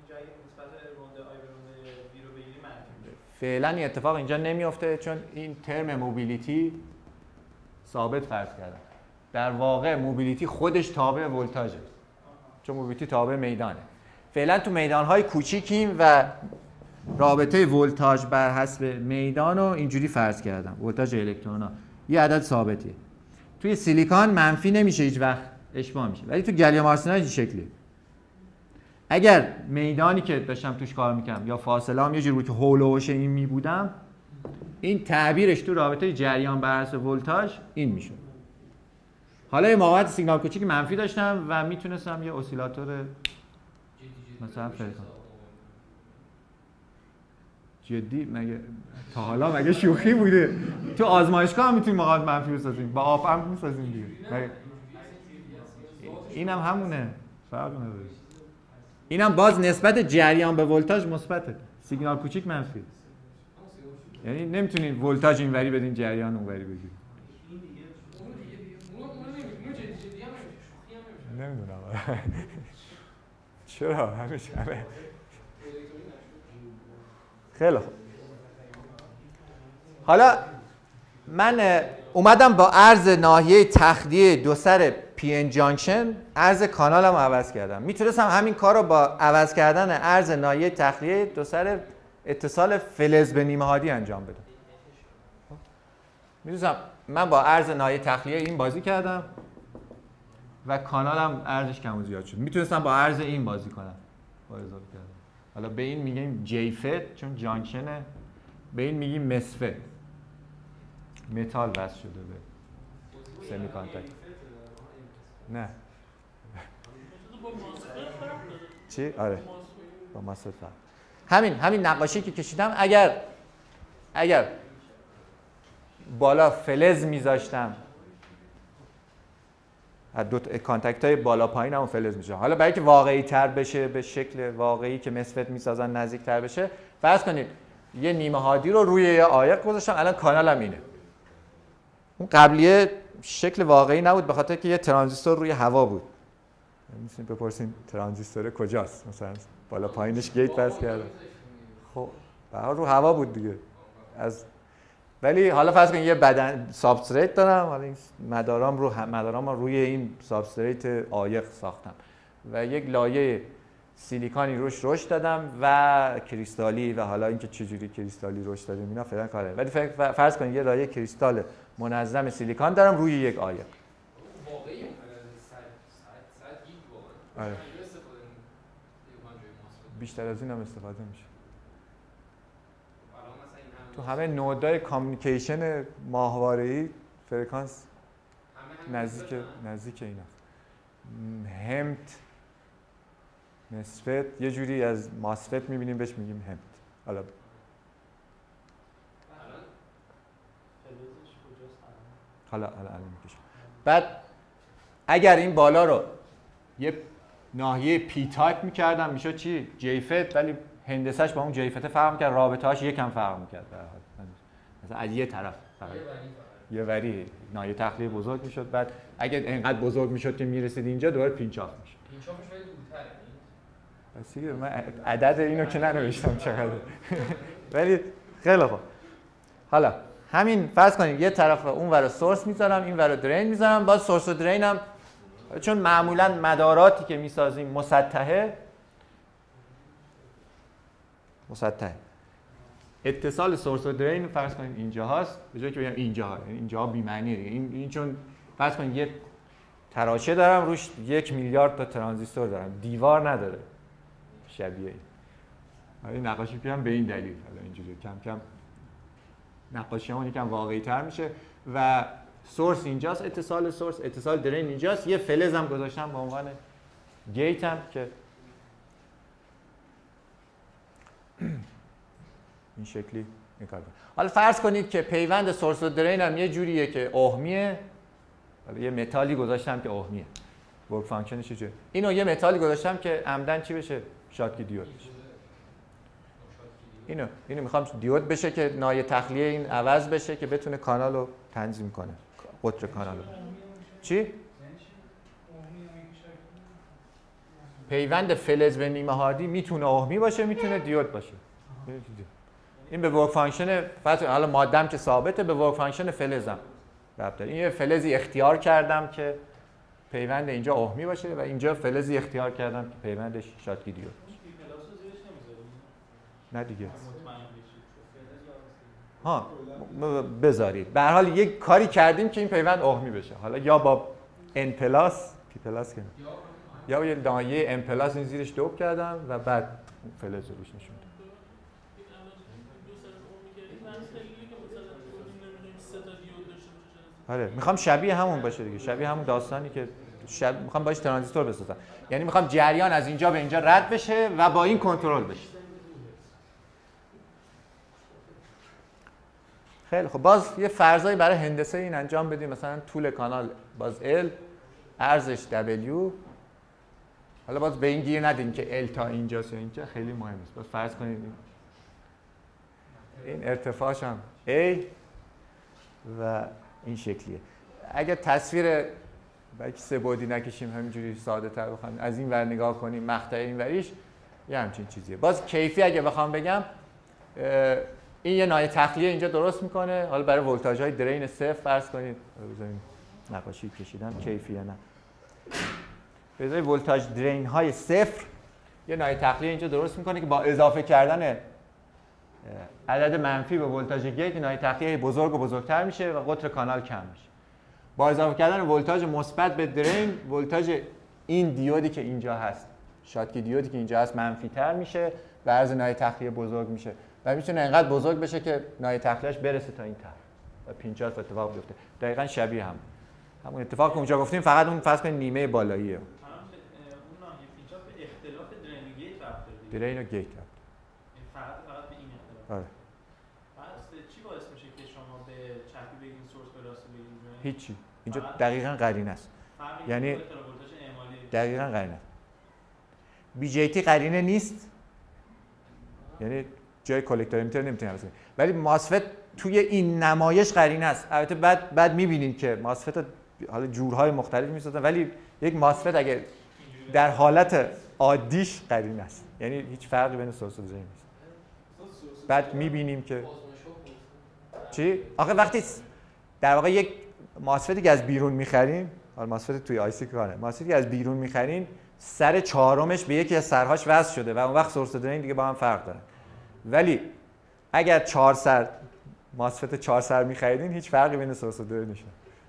فعلا این اتفاق اینجا نمیافته چون این ترم موبیلیتی ثابت فرض کردم. در واقع موبیلیتی خودش تابع ولتاژه، چون موبیلیتی تابع میدانه. فعلا تو میدان‌های کوچیکیم و رابطه ولتاژ بر حسب میدان رو اینجوری فرض کردم، ولتاژ الکترونا یه عدد ثابتیه. توی سیلیکون منفی نمیشه هیچ وقت، اشباع میشه، ولی تو گلیوم آرسناید این شکلیه. اگر میدانی که داشتم توش کار میکنم یا فاصله هم یه جوری بود که حول و حوش این میبودم، این تعبیرش تو رابطه جریان بر حسب ولتاژ این میشد. حالا یه مقاومت سیگنال کوچیک منفی داشتم و میتونستم یه اسیلاتور مثلا فرکانس جدی مگه تا حالا مگه شوخی بوده؟ تو آزمایشگاه هم میتونیم مقاومت منفی بسازیم، با آب هم میسازیم دیگه. اینم همونه، فرق نداره. اینم باز نسبت جریان به ولتاژ مثبته، سیگنال کوچیک منفی. یعنی نمیتونین ولتاژ اینوری بدین جریان اونوری بگیرید. نمیدونم چرا همیشه خیلی خوب. حالا من اومدم با عرض ناحیه تخلیه دو سر پی ان جانکشن عرض کانالم عوض کردم. میتونستم همین کار رو با عوض کردن عرض ناحیه تخلیه دو سر اتصال فلز به نیمه حادی انجام بدم. میتونستم من با عرض ناحیه تخلیه این بازی کردم و کانالم عرضش کم و زیاد شد. میتونستم با عرض این بازی کنم، با اضافه کردم. حالا به این میگیم جیفت چون جانکشنه، به این میگیم مسفت، متال وصل شده به سمی کانتاکت. نه چی؟ آره با ماسفت فرق. همین نقاشی که کشیدم، اگر بالا فلز میذاشتم، دو کانتکت های بالا پایین هم فلز میشه. حالا برای که واقعی تر بشه، به شکل واقعی که مسفت میسازن نزدیک تر بشه، فرض کنید یه نیمه هادی رو روی یه عایق گذاشتم، الان کانالم اینه. اون قبلیه شکل واقعی نبود به خاطر که یه ترانزیستور روی هوا بود. میتونید بپرسین ترانزیستور کجاست؟ مثلا بالا پایینش گیت وصل کرده. خب به هر حال رو هوا بود دیگه. ولی حالا فرض کنید یه بدن سابستریت دارم، حالا این مدارام روی این سابستریت عایق ساختم و یک لایه سیلیکانی روش رشد دادم و کریستالی، و حالا اینکه چجوری کریستالی رشد دادیم اینا فعلا کاره. ولی فرض کنید یه لایه کریستال منظم سیلیکان دارم روی یک عایق. واقعی آره. بیشتر از این هم استفاده میشه. تو همه نودهای کامیونیکیشن ماهواره‌ای فرکانس نزدیک اینا. همت، مسفت، یه جوری از ماسفت میبینیم بهش میگیم همت. حالا میکشم. بعد اگر این بالا رو یه ناحیه پی تایپ میکردم میشد چی؟ جیفت، ولی هندسه‌اش با اون جیفت فرق میکرد، رابطه‌اش یکم فرق میکرد. مثلا از یه طرف فقط یه وری ناحیه تخلیه بزرگ میشد، بعد اگه اینقدر بزرگ میشد که میرسید اینجا دوباره پینچاف میشد. پینچافش خیلی دورتره. من عدد اینو که ننوشتم چقدر. ولی خیلی خوب. حالا همین فرض کنید یه طرف اون ور سورس میذارم، این ور درین میذارم، باز سورس و درین هم چون معمولا مداراتی که میسازیم مسطحه اتصال سورس و درین فرض کنید اینجا هست، به جای که بگم اینجا، یعنی اینجا بی معنیه دیگه. این چون فرض کنید یه تراشه دارم روش 1 میلیارد تا ترانزیستور دارم، دیوار نداره شبیه این نقاشی کنم به این دلیل. حالا اینجوری کم کم نقاشیمون یکم واقعی تر میشه و سورس اینجاست، اتصال سورس، اتصال درین اینجاست، یه فلز هم گذاشتم به عنوان گیت هم که این شکلی این کار کنه. حالا فرض کنید که پیوند سورس و درین هم یه جوریه که اوهمیه، حالا یه متالی گذاشتم که اوهمیه، ورک فانکشنش چیه؟ اینو یه متالی گذاشتم که عمدن چی بشه؟ شاتکی دیود بشه. اینو میخوام دیود بشه که نایه تخلیه این عوض بشه که بتونه کانال رو تنظیم کنه، قطر کانال رو. چی؟ پیوند فلز به نیمه هادی میتونه اوهمی باشه، میتونه دیود باشه. این به ورک فانکشن حالا مادم که ثابته، به ورک فانکشن فلزم ربط داره. این یه فلزی اختیار کردم که پیوند اینجا اوهمی باشه و اینجا فلزی اختیار کردم که پیوندش شاتکی دیود باشه. نه دیگه. ها بذارید. به هر حال یک کاری کردیم که این پیوند اوهمی بشه. حالا یا با N پلاس P پلاس کنم یا یه دایره M پلاس این زیرش دوب کردم و بعد فلز رو روش نشون دادم. آره میخوام شبیه همون باشه دیگه، شبیه همون داستانی که میخوام باش ترانزیستور بسازم. یعنی میخوام جریان از اینجا به اینجا رد بشه و با این کنترل بشه. خیلی خب، باز یه فرضایی برای هندسه این انجام بدیم. مثلا طول کانال باز L، عرضش W. حالا باز به این گیر ندیم که L تا اینجاست یا اینجا، خیلی مهم نیست. باز فرض کنید این ارتفاعش هم A و این شکلیه. اگه تصویر بلکه سه بعدی نکشیم، همینجوری ساده تر بخوام از این ور نگاه کنیم، مقطع این وریش یه همچین چیزیه. باز کیفی اگه بخوام بگم، این یه نایه تخلیه اینجا درست میکنه. حالا برای ولتاژ های درین صفر فرض کنید، بذاریم نقاشی کشیدم کیفیه، نه بذارید ولتاژ درین های صفر یه نایه تخلیه اینجا درست میکنه که با اضافه کردن عدد منفی به ولتاژ گیت نایه تخلیه بزرگ و بزرگتر میشه و قطر کانال کم میشه. با اضافه کردن ولتاژ مثبت به درین، ولتاژ این دیودی که اینجا هست، شاتکی دیودی که اینجا هست، منفی تر میشه و عرض نایه تخلیه بزرگ میشه و میتونه انقدر بزرگ بشه که نایه تخلیه‌اش برسه تا این طرف و پینچاس اتفاق بیفته. دقیقاً شبیه همون اتفاق که اونجا گفتیم، فقط اون فرض کنید نیمه بالاییه. اون نایه پینچاس به اختلاف درین و گیت ربط داره. درین و گیت ربط. فقط به این اختلاف. آره. پس چی باعث میشه که شما به چپی بگین سورس به راستی بگین؟ هیچی. اینجا دقیقاً قرینه است. یعنی دقیقاً قرینه. بی جی تی قرینه نیست. یعنی جای کلکتور امیتر نمیتونیم بزنیم، ولی ماسفت توی این نمایش قرینه است. البته بعد می‌بینید که ماسفت حالا جورهای مختلفی می‌سازن، ولی یک ماسفت اگه در حالت عادیش قرینه است، یعنی هیچ فرقی بین سورس و درین نیست. بعد می‌بینیم که چی؟ آخه وقتی در واقع یک ماسفتی که از بیرون می‌خریم، حالا ماسفت توی آی سی کاره، ماسفتی که از بیرون می‌خریم سر چهارمش به یکی از سرهاش وصل شده و اون وقت سورس و درین دیگه با هم فرق داره. ولی اگر 4 سر ماسفت 4 سر می‌خریدین، هیچ فرقی بین سورس و درین نیست.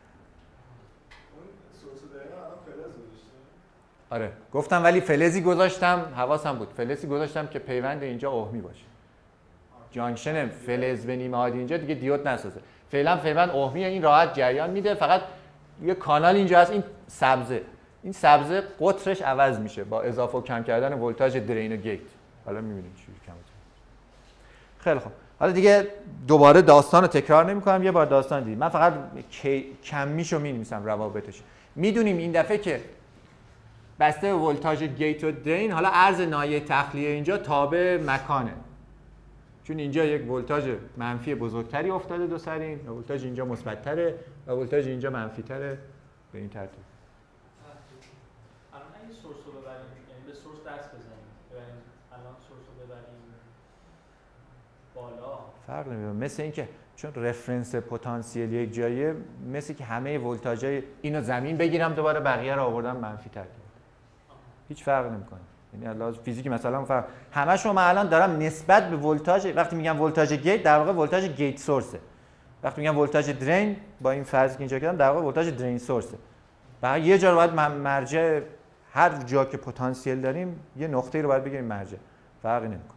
سورس و درین الان فلز گذاشته. آره گفتم، ولی فلزی گذاشتم، حواسم بود فلزی گذاشتم که پیوند اینجا اوهمی باشه. جانکشن فلز به نیمه هادی اینجا دیگه دیود نسازه. فعلا پیوند اوهمی، این راحت جریان میده. فقط یه کانال اینجا هست، این سبزه. این سبزه قطرش عوض میشه با اضافه و کم کردن ولتاژ درین و گیت. حالا می‌بینیم چی کم میشه. خیلی خوب. حالا دیگه دوباره داستان رو تکرار نمی‌کنم، یه بار داستان دیگه. من فقط کمیشو می‌نویسم، روابطش. میدونیم این دفعه که بسته به ولتاژ گیت و درین، حالا عرض نایه تخلیه اینجا تابع مکانه. چون اینجا یک ولتاژ منفی بزرگتری افتاده دو سرین، و ولتاژ اینجا مثبت‌تره و ولتاژ اینجا منفی‌تره به این ترتیب. الان اگه سورس رو ببریم، یعنی به سورس دست بزنیم، الان سورس رو ببریم بالا، فرق نمی‌کنه. مثل اینکه چون رفرنس پتانسیل یک جایه، مثل که همه ولتاژهای اینو زمین بگیرم دوباره بقیه رو آوردم منفی تر کنم، هیچ فرق نمیکنه. یعنی علاوه فیزیک مثلا فرق همشون من الان دارم نسبت به ولتاژ، وقتی میگم ولتاژ گیت در واقع ولتاژ گیت سورسه، وقتی میگم ولتاژ درین با این فرض که اینجا کردم در واقع ولتاژ درین سورسه. فقط یه جا رو باید مرجع، هر جا که پتانسیل داریم یه نقطه‌ای رو باید بگیریم مرجع، فرقی نمیکنه.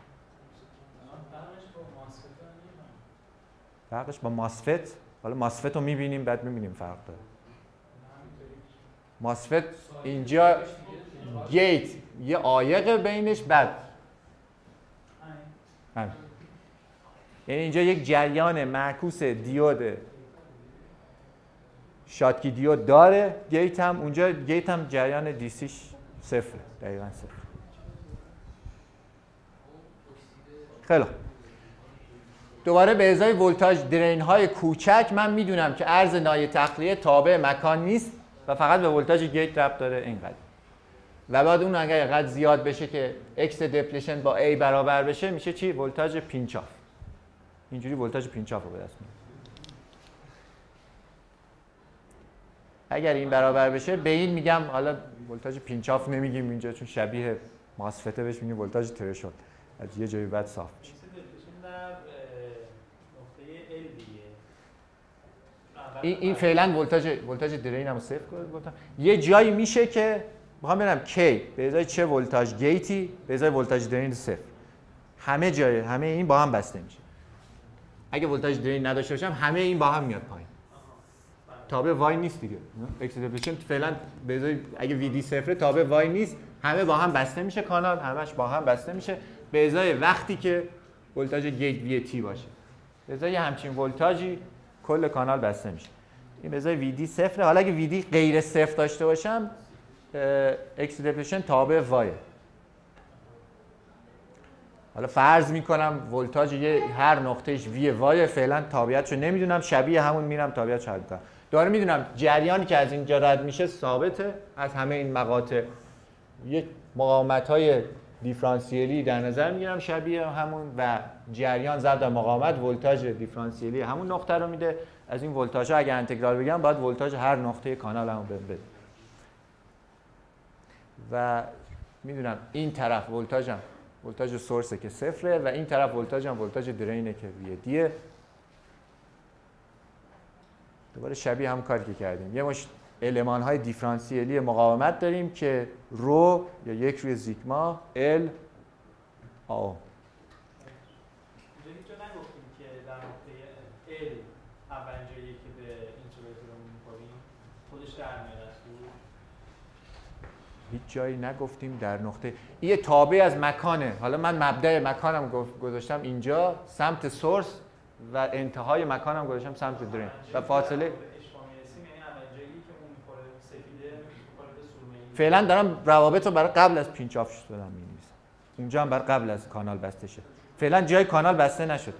فرقش با ماسفت، حالا ماسفت رو میبینیم بعد میبینیم فرق داره. ماسفت اینجا گیت یه عایق بینش، بعد یعنی اینجا یک جریان معکوس دیود شاتکی دیود داره، گیت هم اونجا، گیت هم جریان دیسیش صفره، دقیقاً صفر. خیلی دوباره به ازای ولتاژ درین های کوچک من میدونم که عرض نایه تخلیه تابع مکان نیست و فقط به ولتاژ گیت ربط داره اینقدر. و بعد اون اگر اینقدر زیاد بشه که اکس دپلیشن با A برابر بشه میشه چی؟ ولتاژ پینچاف. اینجوری ولتاژ پینچاف رو به دست میاره. اگر این برابر بشه به این میگم، حالا ولتاژ پینچاف نمیگیم اینجا چون شبیه ماسفته بهش میگیم ولتاژ ترشولد، از یه جایی بعد صاف میشه. این فعلا ولتاژ درین هم صفر گفتم. یه جایی میشه که میخوام ببینم کی به ازای چه ولتاژ گیتی به ازای ولتاژ درین صفر، همه جای همه این با هم بسته میشه. اگه ولتاژ درین نداشته باشم همه این با هم میاد پایین، تابع وای نیست دیگه. اکس دپلیشن فعلا به ازای اگه وی دی صفر تابع وای نیست، همه با هم بسته میشه، کانال همش با هم بسته میشه به ازای وقتی که ولتاژ گیت وی تی باشه. به ازای همچین ولتاژی کل کانال بسته میشه. این به ازای وی دی صفره. حالا اگه وی دی غیر صفر داشته باشم اکس دپلیشن تابع وایه. حالا فرض میکنم ولتاژ هر نقطهش وی وای، فعلا تابعیتشو نمیدونم، شبیه همون میرم تابعیتشو حل میکنم. دوباره میدونم جریانی که از اینجا رد میشه ثابته از همه این مقاطع، یک مقاومت‌های دیفرانسیلی در نظر میگیرم شبیه همون و جریان ضرب در مقاومت ولتاژ دیفرانسیلی همون نقطه رو میده. از این ولتاژها اگر انتگرال بگم باید ولتاژ هر نقطه کانال همون بده. و میدونم این طرف ولتاژم ولتاژ سورسه که صفره و این طرف ولتاژم ولتاژ درینه که وی دیه. دوباره شبیه هم کاری که کردیم، یه مش المان های دیفرانسیلی مقاومت داریم که رو یا یک روی زیگما ال آو. اینجا نگفتیم که در نقطه ال اولین جایی که به اینسولاتور رو می‌خوریم خودش در میاد از دور. هیچ جایی نگفتیم در نقطه این تابع از مکانه. حالا من مبدأ مکانم گذاشتم اینجا سمت سورس و انتهای مکانم گذاشتم سمت درین و فاصله فعلا دارم روابط رو برای قبل از پینچ آف شدم می‌نویسم. اونجا هم برای قبل از کانال بسته شد. فعلا جای کانال بسته نشد.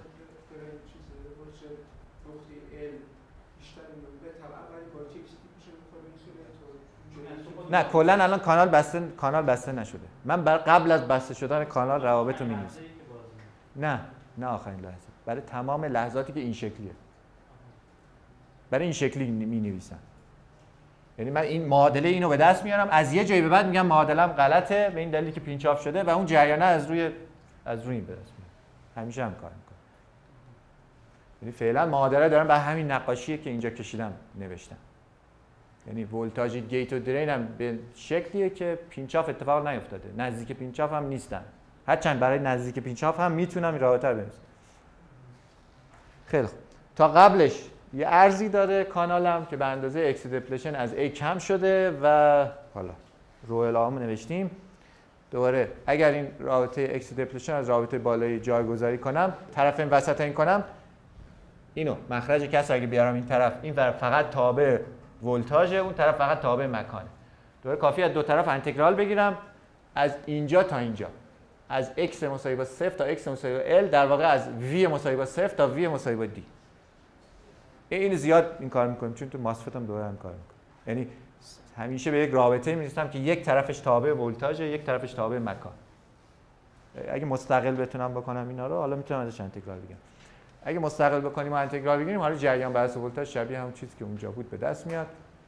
نه کلا الان کانال بسته نشده. من برای قبل از بسته شدن کانال روابط رو می‌نویسم. نه آخرین لحظه. برای تمام لحظاتی که این شکلیه. برای این شکلی می‌نویسم. یعنی من این معادله اینو به دست میارم، از یه جایی به بعد میگم معادله‌ام غلطه به این دلیلی که پینچ آف شده و اون جریانه از روی این به دست میارم. همیشه هم کار میکنم. یعنی فعلا معادله دارم به همین نقاشیه که اینجا کشیدم نوشتم. یعنی ولتاژ گیت و درین هم به شکلیه که پینچ آف اتفاق نیفتاده. نزدیک پینچ آف هم نیستن. هرچند برای نزدیک پینچ آف هم میتونم این رابطه رو بنویسم. خیلی خوب. تا قبلش یه ارزی داره کانالم که به اندازه اکس دپلیشن از A کم شده و حالا رو الهام نوشتیم. دوباره اگر این رابطه اکس دپلیشن از رابطه بالایی جایگذاری کنم، طرف این وسط این کنم، اینو مخرج کسر اگه بیارم این طرف فقط تابع ولتاژ، اون طرف فقط تابع مکانه. دوباره کافی از دو طرف انتگرال بگیرم از اینجا تا اینجا، از x مساوی با 0 تا x مساوی با l، در واقع از v مساوی با 0 تا v مساوی با d. این زیاد این کار میکنیم چون تو ماسفت هم دوباره هم کار میکنیم. یعنی همیشه به یک رابطه میرسم که یک طرفش تابع ولتاژ، یک طرفش تابع مکان. اگه مستقل بتونم بکنم اینا رو حالا میتونم ازش انتگرال بگم. اگه مستقل بکنیم و انتگرال بگیریم، حالا جریان بر اساس ولتاژ شبیه همون چیزی که اونجا بود به دست میاد.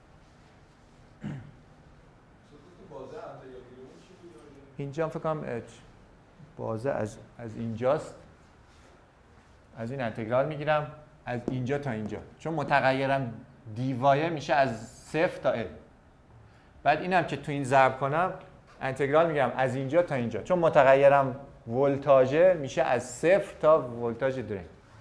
اینجا فکر کنم بازه از اینجاست، از این انتگرال میگیرم از اینجا تا اینجا، چون متغیرم دیوایه میشه از 0 تا ال. بعد اینم که تو این ضرب کنم انتگرال میگیرم از اینجا تا اینجا، چون متغیرم ولتاژه میشه از 0 تا ولتاژ درین.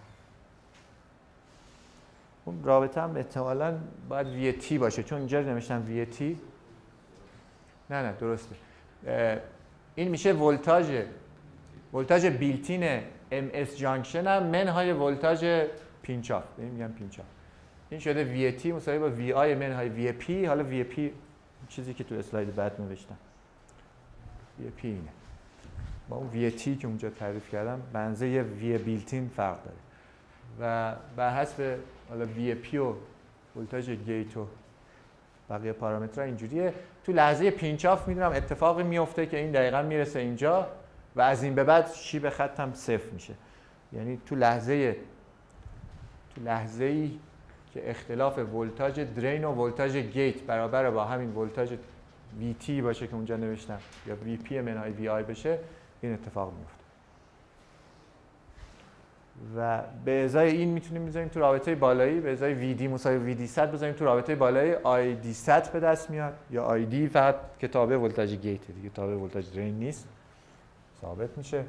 اون رابطه هم احتمالاً باید وی تی باشه، چون اینجا نوشتم وی تی. نه درسته. این میشه ولتاژ بیلتین ام اس جانکشن هم منهای ولتاژ پینچاف، میگم پینچاف. این شده وی تی مساوی با وی آی منهای وی پی. حالا وی پی چیزی که تو اسلاید بعد نوشتم، وی پی اینه با اون وی تی که اونجا تعریف کردم بنزه وی بیلتین فرق داره و بر حسب حالا وی پی و ولتاژ گیت و بقیه پارامترها اینجوریه. تو لحظه پینچاف میدونم اتفاقی میفته که این دقیقاً میرسه اینجا و از این به بعد شیب خطم صفر میشه. یعنی تو لحظه‌ای که اختلاف ولتاژ درین و ولتاژ گیت برابر با همین ولتاژ وی تی باشه که اونجا نوشتم یا وی پی منهای وی آی بشه، این اتفاق میفته. و به ازای این میتونیم بذاریم تو رابطه بالایی، به ازای وی دی مساوی وی دی 100 بذاریم تو رابطه بالایی آی دی 100 به دست میاد، یا آی دی فقط که تابع ولتاژ گیت دیگه، تابع ولتاژ درین نیست، ثابت میشه.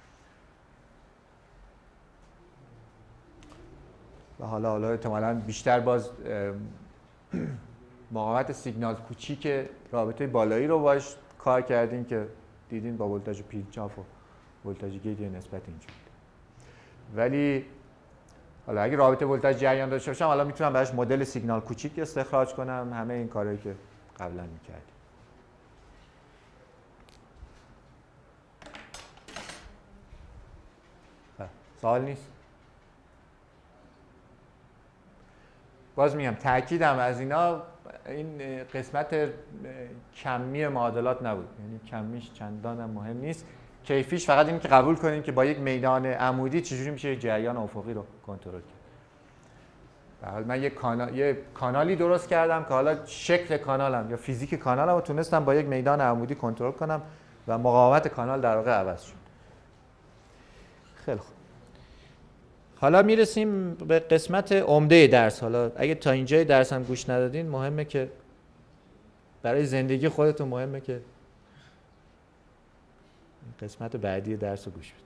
و حالا احتمالاً بیشتر باز مقاومت سیگنال کوچیک رابطه بالایی رو باش کار کردیم که دیدین با ولتاژ پینچاف و ولتاژ گیت نسبت اینجوری. ولی حالا اگه رابطه ولتاژ جریان داشته باشم، حالا میتونم براش مدل سیگنال کوچیک استخراج کنم، همه این کارهایی که قبلا میکردیم. سوال نیست؟ باز میگم تأکیدم از اینا این قسمت کمی معادلات نبود، یعنی کمیش چندان هم مهم نیست. کیفیش فقط این که قبول کنین که با یک میدان عمودی چجوری میشه یک جریان افقی رو کنترل کرد. به حال من یک کانالی درست کردم که حالا شکل کانالم یا فیزیک کانالم رو تونستم با یک میدان عمودی کنترل کنم و مقاومت کانال در واقع عوض شد. خیلی خوب. حالا میرسیم به قسمت عمده درس. حالا اگه تا اینجای درس هم گوش ندادین، مهمه که برای زندگی خودتون مهمه که قسمت بعدی درس رو گوش بدید.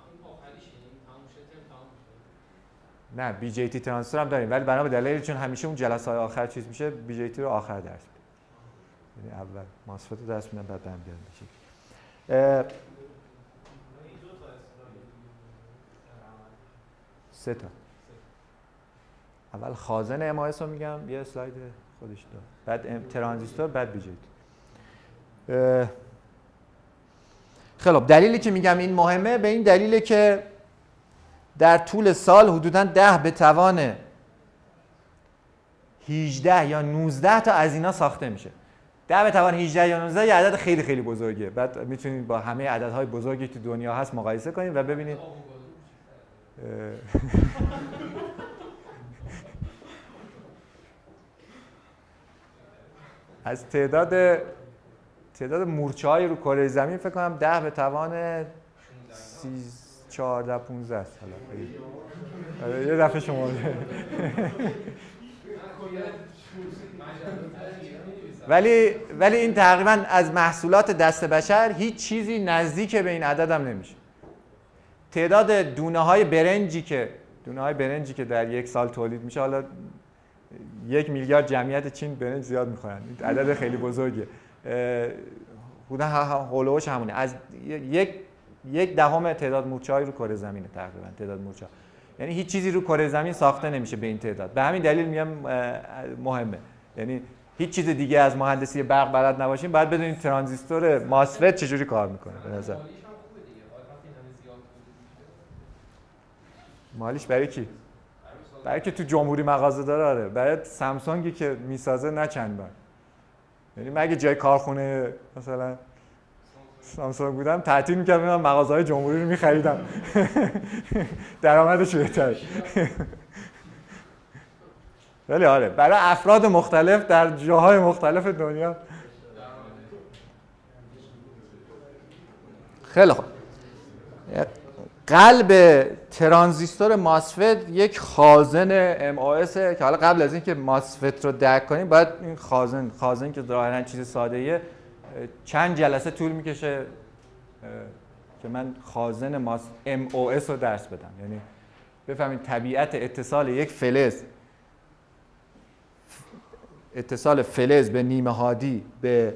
نه بی جی تی ترانسفر هم داریم، ولی بنا به دلیلی چون همیشه اون جلسه های آخر چیز میشه، بی جی تی رو آخر درس میدیم. یعنی اول ماسفت رو درس میدم بعد هم بیاد میشه. 3 تا. اول خازن ام اس رو میگم، یه اسلاید خودش داره، بعد ترانزیستور، بعد بی جی تی. خیلی دلیلی که میگم این مهمه به این دلیله که در طول سال حدوداً 10 به توان 18 یا 19 تا از اینا ساخته میشه. 10 به توان 18 یا 19 یه عدد خیلی خیلی بزرگیه. بعد میتونید با همه عددهای بزرگی که دنیا هست مقایسه کنید و ببینید از تعداد مورچه‌های رو کره زمین فکر کنم 10 به توان 14 15 است. حالا یه دفعه شما ولی این تقریبا از محصولات دست بشر هیچ چیزی نزدیک به این عدد هم نمیشه. تعداد دونه‌های برنجی که در یک سال تولید میشه، حالا 1 میلیارد جمعیت چین برنج زیاد میخورن، عدد خیلی بزرگیه. حدودا هولوش همونه، از 1/10 تعداد مورچه‌های رو کره زمینه تقریبا تعداد مورچه‌ها. یعنی هیچ چیزی رو کره زمین ساخته نمیشه به این تعداد. به همین دلیل میگم مهمه. یعنی هیچ چیز دیگه از مهندسی برق بلد نباشین، باید بدونید ترانزیستور ماسفت چجوری کار میکنه. به نظر مالیش برای کی؟ برای که تو جمهوری مغازه داره، برای سامسونگی که میسازه نه چند بار. یعنی مگه جای کارخونه مثلا سامسونگ بودم تعطیل می‌کردم میرم مغازه‌های جمهوری رو می‌خریدم. درآمدش بهتر. ولی آره برای افراد مختلف در جاهای مختلف دنیا. خیلی خوب. قلب ترانزیستور ماسفت یک خازن MOS که حالا قبل از اینکه ماسفت رو درک کنیم باید این خازن که ظاهرا چیز ساده‌ایه چند جلسه طول میکشه که من خازن MOS رو درس بدم، یعنی بفهمید طبیعت اتصال یک فلز به نیمه هادی به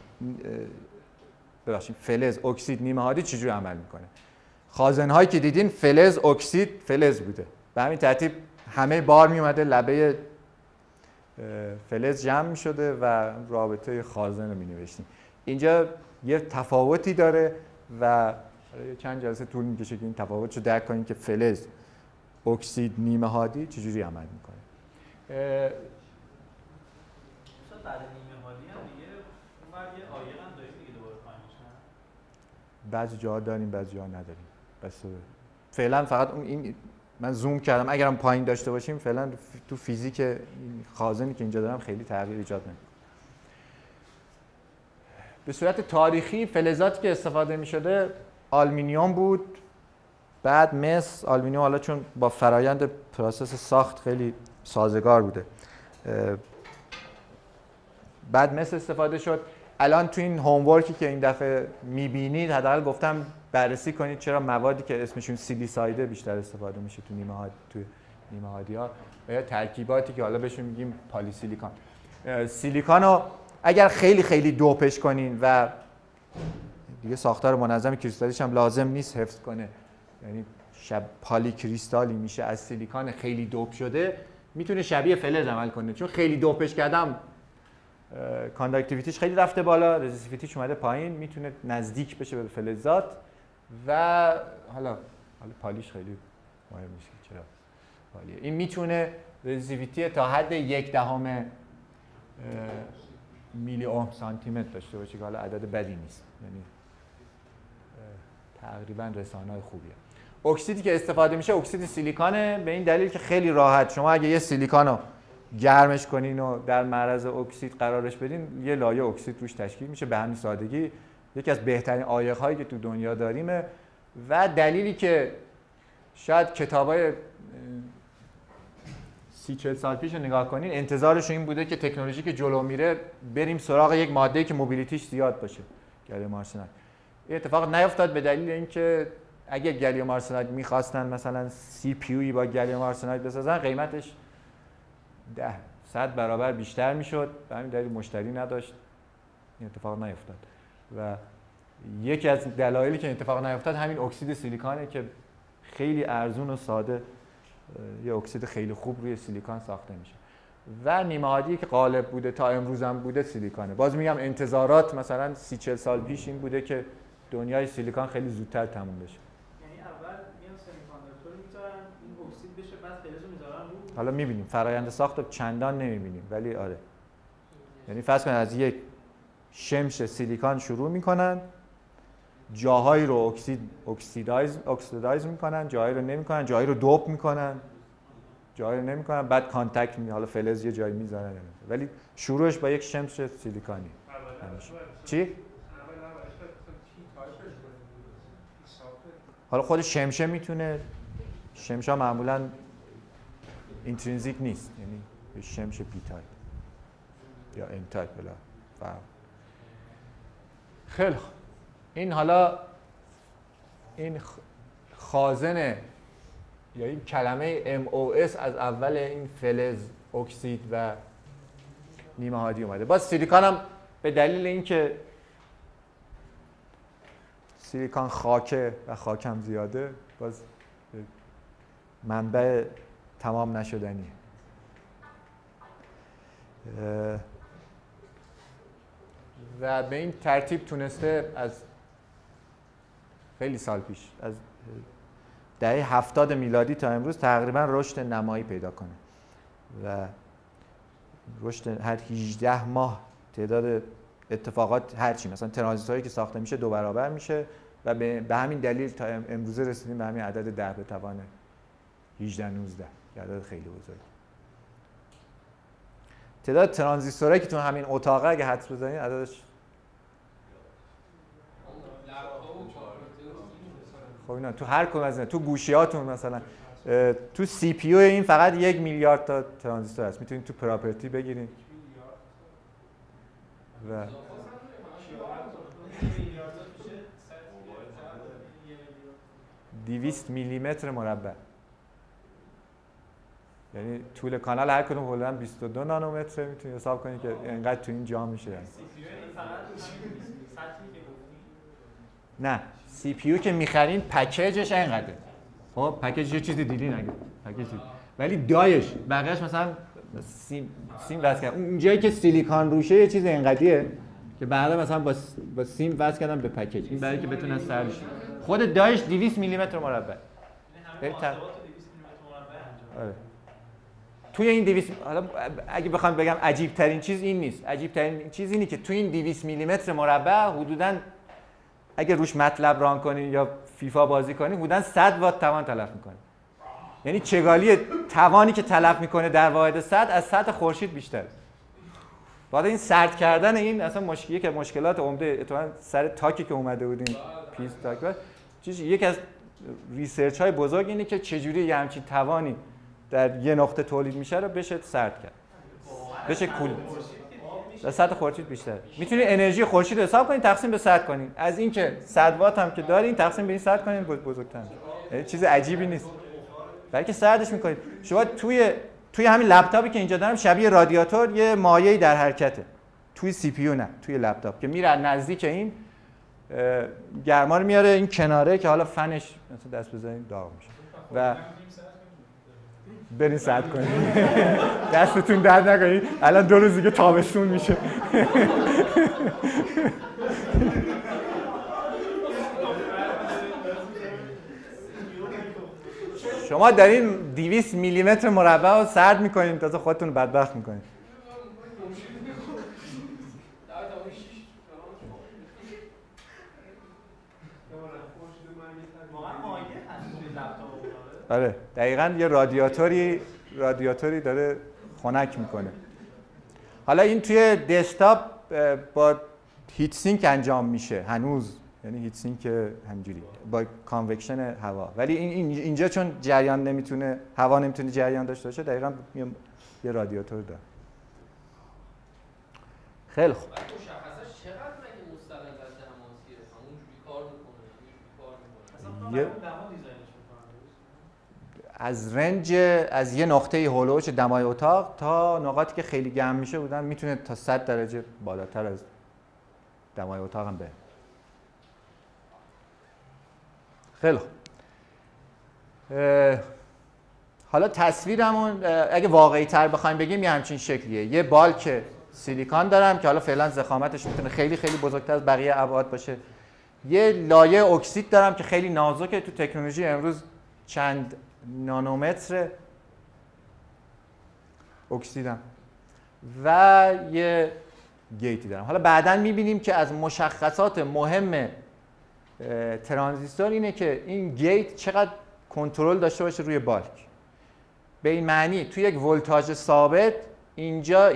فلز اکسید نیمه هادی چجوری عمل میکنه. خازن‌هایی که دیدین فلز اکسید فلز بوده، به همین ترتیب همه بار میومده لبه فلز جمع میشده و رابطه خازن رو مینوشتیم. اینجا یه تفاوتی داره و چند جلسه طول میکشه که این تفاوت رو درک کنیم که فلز اکسید نیمه هادی چجوری عمل میکنه. بعد نیمه هادی هم دیگه اونور یه عایق هم داریم دیگه دوباره پایینش نه؟ بعضی جاها داریم بعضی جاها نداریم. بس فعلا فقط این من زوم کردم، اگرم پایین داشته باشیم فعلا تو فیزیک این خازنی که اینجا دارم خیلی تغییر ایجاد نمیکنه. به صورت تاریخی فلزاتی که استفاده می‌شده آلومینیوم بود، بعد مس. آلومینیوم حالا چون با فرایند پروسس ساخت خیلی سازگار بوده، بعد مس استفاده شد. الان تو این هومورکی که این دفعه می‌بینید حداقل گفتم بررسی کنید چرا موادی که اسمشون سیلیسایده بیشتر استفاده میشه تو نیمه هادی‌ها و یا ترکیباتی که حالا بهشون میگیم پالی سیلیکون. سیلیکون رو اگر خیلی خیلی دوپش کنین و دیگه ساختار منظم کریستالیش هم لازم نیست حفظ کنه، یعنی پالی کریستالی میشه از سیلیکون خیلی دوپ شده، میتونه شبیه فلز عمل کنه. چون خیلی دوپش کردم کانداکتیویتیش خیلی رفته بالا، رزیستیویتیش اومده پایین، میتونه نزدیک بشه به فلزات و حالا پالیش خیلی مهم نیست چرا پالیه. این میتونه رزیستیویتی تا حد 1/10 میلی اوم سانتی متر داشته باشه که حالا عدد بدی نیست، یعنی تقریبا رسانه‌های خوبیه. اکسیدی که استفاده میشه اکسید سیلیکانه، به این دلیل که خیلی راحت شما اگه یه سیلیکان رو گرمش کنین و در معرض اکسید قرارش بدین یه لایه اکسید روش تشکیل میشه. به همین سادگی یکی از بهترین عایق‌هایی که تو دنیا داریمه و دلیلی که شاید کتابای 30-40 سال پیش رو نگاه کنین انتظارشون این بوده که تکنولوژی که جلو میره بریم سراغ یک ماده‌ای که موبیلیتیش زیاد باشه، گلیوم آرسناید. این اتفاق نیفتاد به دلیل اینکه اگه گلیوم آرسناید می‌خواستن مثلا سی پی یویی با گلیوم آرسناید بسازن قیمتش 100 برابر بیشتر میشد، به همین دلیل مشتری نداشت، این اتفاق نیفتاد. و یکی از دلایلی که اتفاق نیفتاد همین اکسید سیلیکانه که خیلی ارزون و ساده یه اکسید خیلی خوب روی سیلیکون ساخته میشه و نیمه هادی که غالب بوده تا امروز هم بوده سیلیکانه. باز میگم انتظارات مثلا 30-40 سال پیش این بوده که دنیای سیلیکون خیلی زودتر تموم بشه. یعنی اول میان سمی‌کانداکتور میذارن این اکسید بشه بعد فلز رو میذارن رو. حالا میبینیم فرآیند ساخت رو چندان نمیبینیم ولی آره، یعنی فرض کنید از یک شمش سیلیکون شروع میکنن، جاهایی رو اکسیدایز میکنن، جاهایی رو نمیکنن، جاهایی رو دوپ میکنن، جاهایی رو نمیکنن، بعد کانتکت حالا فلز یه جایی میذارن، ولی شروعش با یک شمش سیلیکانی. چی؟ حالا خود شمشه میتونه، شمشا معمولا اینترینزیک نیست، یعنی شمش پی تایپ یا ان تایپ بلا فرق. خیلی خوب، این حالا این خازن یا این کلمه MOS از اول این فلز اکسید و نیمه هادی اومده. باز سیلیکون هم به دلیل اینکه سیلیکون خاکه و خاک هم زیاده باز منبع تمام نشدنیه. و به این ترتیب تونسته از خیلی سال پیش از دهه 70 میلادی تا امروز تقریبا رشد نمایی پیدا کنه و رشد هر 18 ماه تعداد اتفاقات هرچی مثلا ترانزیستوری که ساخته میشه 2 برابر میشه و به همین دلیل تا امروزه رسیدیم به همین عدد 10 به توان 18 19 که عدد خیلی بزرگه. تعداد ترانزیستورایی که تو همین اتاقه اگه حدس بزنید عددش خب اینا تو هر کدوم از اینا تو گوشیاتون مثلا تو سی پی یو این فقط 1 میلیارد تا ترانزیستور هست. میتونید تو پراپرتی بگیرید و 200 میلیمتر مربع، یعنی طول کانال هر کدوم حدوداً 22 نانومتر. میتونید حساب کنید که اینقدر تو این جا میشه. نه سی پی یو که میخرین پکیجش اینقدره. خب پکیج یه چیزی دیدین اگه پکیج ولی دایش بقیه‌اش مثلا سیم وصل کردن. اون جایی که سیلیکون روشه یه چیز اینقدریه که بعدا مثلا با سیم وصل کردن به پکیج. این برای که بتونن سرش. خود دایش 200 میلیمتر مربع. آره. توی این 200 حالا اگه بخوام بگم عجیب ترین چیز این نیست. عجیب ترین چیز اینه که توی این 200 میلیمتر مربع حدوداً اگه روش مطلب ران کنین یا فیفا بازی کنین حدوداً 100 وات توان تلف میکنه. یعنی چگالی توانی که تلف میکنه در واحد سطح از سطح خورشید بیشتره. بعد این سرد کردن این اصلا مشکلیه که مشکلات عمده اتفاقا سر تاکی که اومده بودیم پیس تاک یکی از ریسرچ های بزرگ اینه که چجوری یه همچین توانی در یه نقطه تولید میشه رو بشه سرد کرد، بشه کول در سطح خورشید بیشتره. میتونید انرژی خورشید حساب کنید تقسیم به 100 کنید. از این که 100 وات هم که دارین تقسیم به این 100 کنید بزرگتر میشه. چیز عجیبی نیست. بلکه سردش میکنید. شما توی همین لپتاپی که اینجا دارم شبیه رادیاتور یه مایعی در حرکته. توی سی پی یو نه، توی لپتاپ که میره نزدیک این گرما رو میاره این کناره که حالا فنش مثلا دست بزنید داغ میشه و برین سرد کنید. دستتون درد نکنید. الان 2 روز دیگه تابستون میشه. شما دارین 200 میلیمتر مربع رو سرد میکنید تازه خودتون بدبخت میکنید. آره دقیقاً یه رادیاتوری داره خنک میکنه. حالا این توی دسکتاپ با هیت سینک انجام میشه هنوز، یعنی هیت سینک همینجوری با کانوکشن هوا، ولی اینجا چون جریان نمیتونه هوا نمیتونه جریان داشته باشه دقیقاً یه رادیاتور داره. خیلی خوب. مشخصا چقدر مگه مستقل از دماسیه همونجوری کار میکنه از رنج از یه نقطه هولوش دمای اتاق تا نقاطی که خیلی گرم میشه بودن میتونه تا 100 درجه بالاتر از دمای اتاق هم بره. خیلی خوب. حالا تصویرمون اگه واقعی تر بخوایم بگیم یه همچین شکلیه. یه بالک سیلیکون دارم که حالا فعلا ضخامتش میتونه خیلی خیلی بزرگتر از بقیه ابعاد باشه. یه لایه اکسید دارم که خیلی نازکه، تو تکنولوژی امروز چند نانومتر اکسیدم و یه گیتی دارم. حالا بعداً میبینیم که از مشخصات مهم ترانزیستور اینه که این گیت چقدر کنترل داشته باشه روی بالک. به این معنی توی یک ولتاژ ثابت اینجا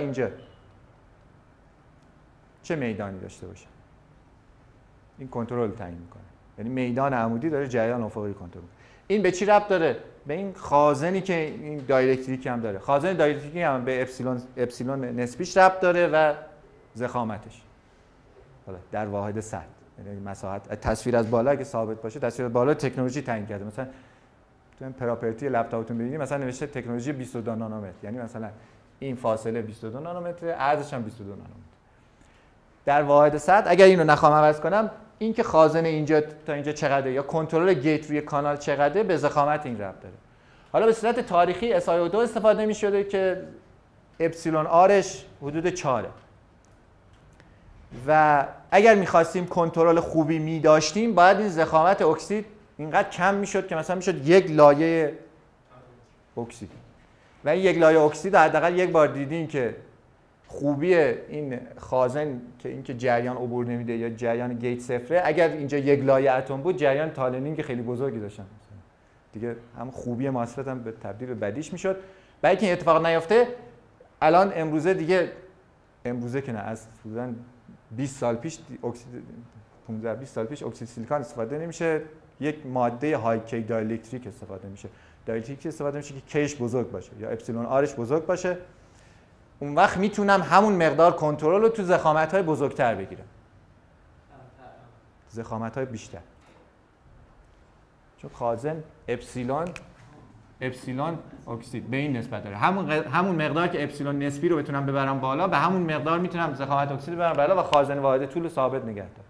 چه میدانی داشته باشه. این کنترل تعیین میکنه. یعنی میدان عمودی داره جریان افقی کنترل. این به چی ربط داره؟ به این خازنی که این دایرکتریک هم داره. خازن دایرکتریکی هم به اپسیلون نسبیش ربط داره و ضخامتش. حالا در واحد سطح، یعنی مساحت تصویر از بالا که ثابت باشه، تصویر از بالا تکنولوژی تعیین کرده. مثلا تو این پراپرتی لپتاپتون ببینید مثلا نوشته تکنولوژی 22 نانومتر، یعنی مثلا این فاصله 22 نانومتر، عرضش هم 22 نانومتر. در واحد سطح اگر اینو نخوام عوض کنم، این که خازن اینجا تا اینجا چقدره یا کنترل گیت روی کانال چقدره به ضخامت این ربط داره. حالا به صورت تاریخی SiO2 استفاده می‌شده که اپسیلون آرش حدود 4 و اگر می‌خواستیم کنترل خوبی می‌داشتیم باید این ضخامت اکسید اینقدر کم می‌شد که مثلا می‌شد یک لایه اکسید و این یک لایه اکسید حداقل یک بار دیدین که خوبی این خازن که اینکه جریان عبور نمیده یا جریان گیت صفره، اگر اینجا یک لایه اتم بود جریان تالنینگ خیلی بزرگی داشتن دیگه، هم خوبی ماسفت هم به تبدیل به بدیش میشد. برای اینکه این اتفاق نیفته الان امروزه دیگه، امروزه که نه، از حدوداً 20 سال پیش اکسید 15-20 سال پیش اکسید سیلیکون استفاده نمیشه، یک ماده های کی دایلکتریک استفاده میشه. دایلکتریک استفاده میشه که کیش بزرگ باشه یا اپسیلون آرش بزرگ باشه، اون وقت میتونم همون مقدار کنترل رو تو ضخامت‌های بزرگتر بگیرم، ضخامت‌های بیشتر، چون خازن اپسیلون اکسید به این نسبت داره. همون مقدار که اپسیلون نسبی رو بتونم ببرم بالا، به همون مقدار میتونم ضخامت اکسید ببرم بالا و خازن واحد طول ثابت نگه دارم.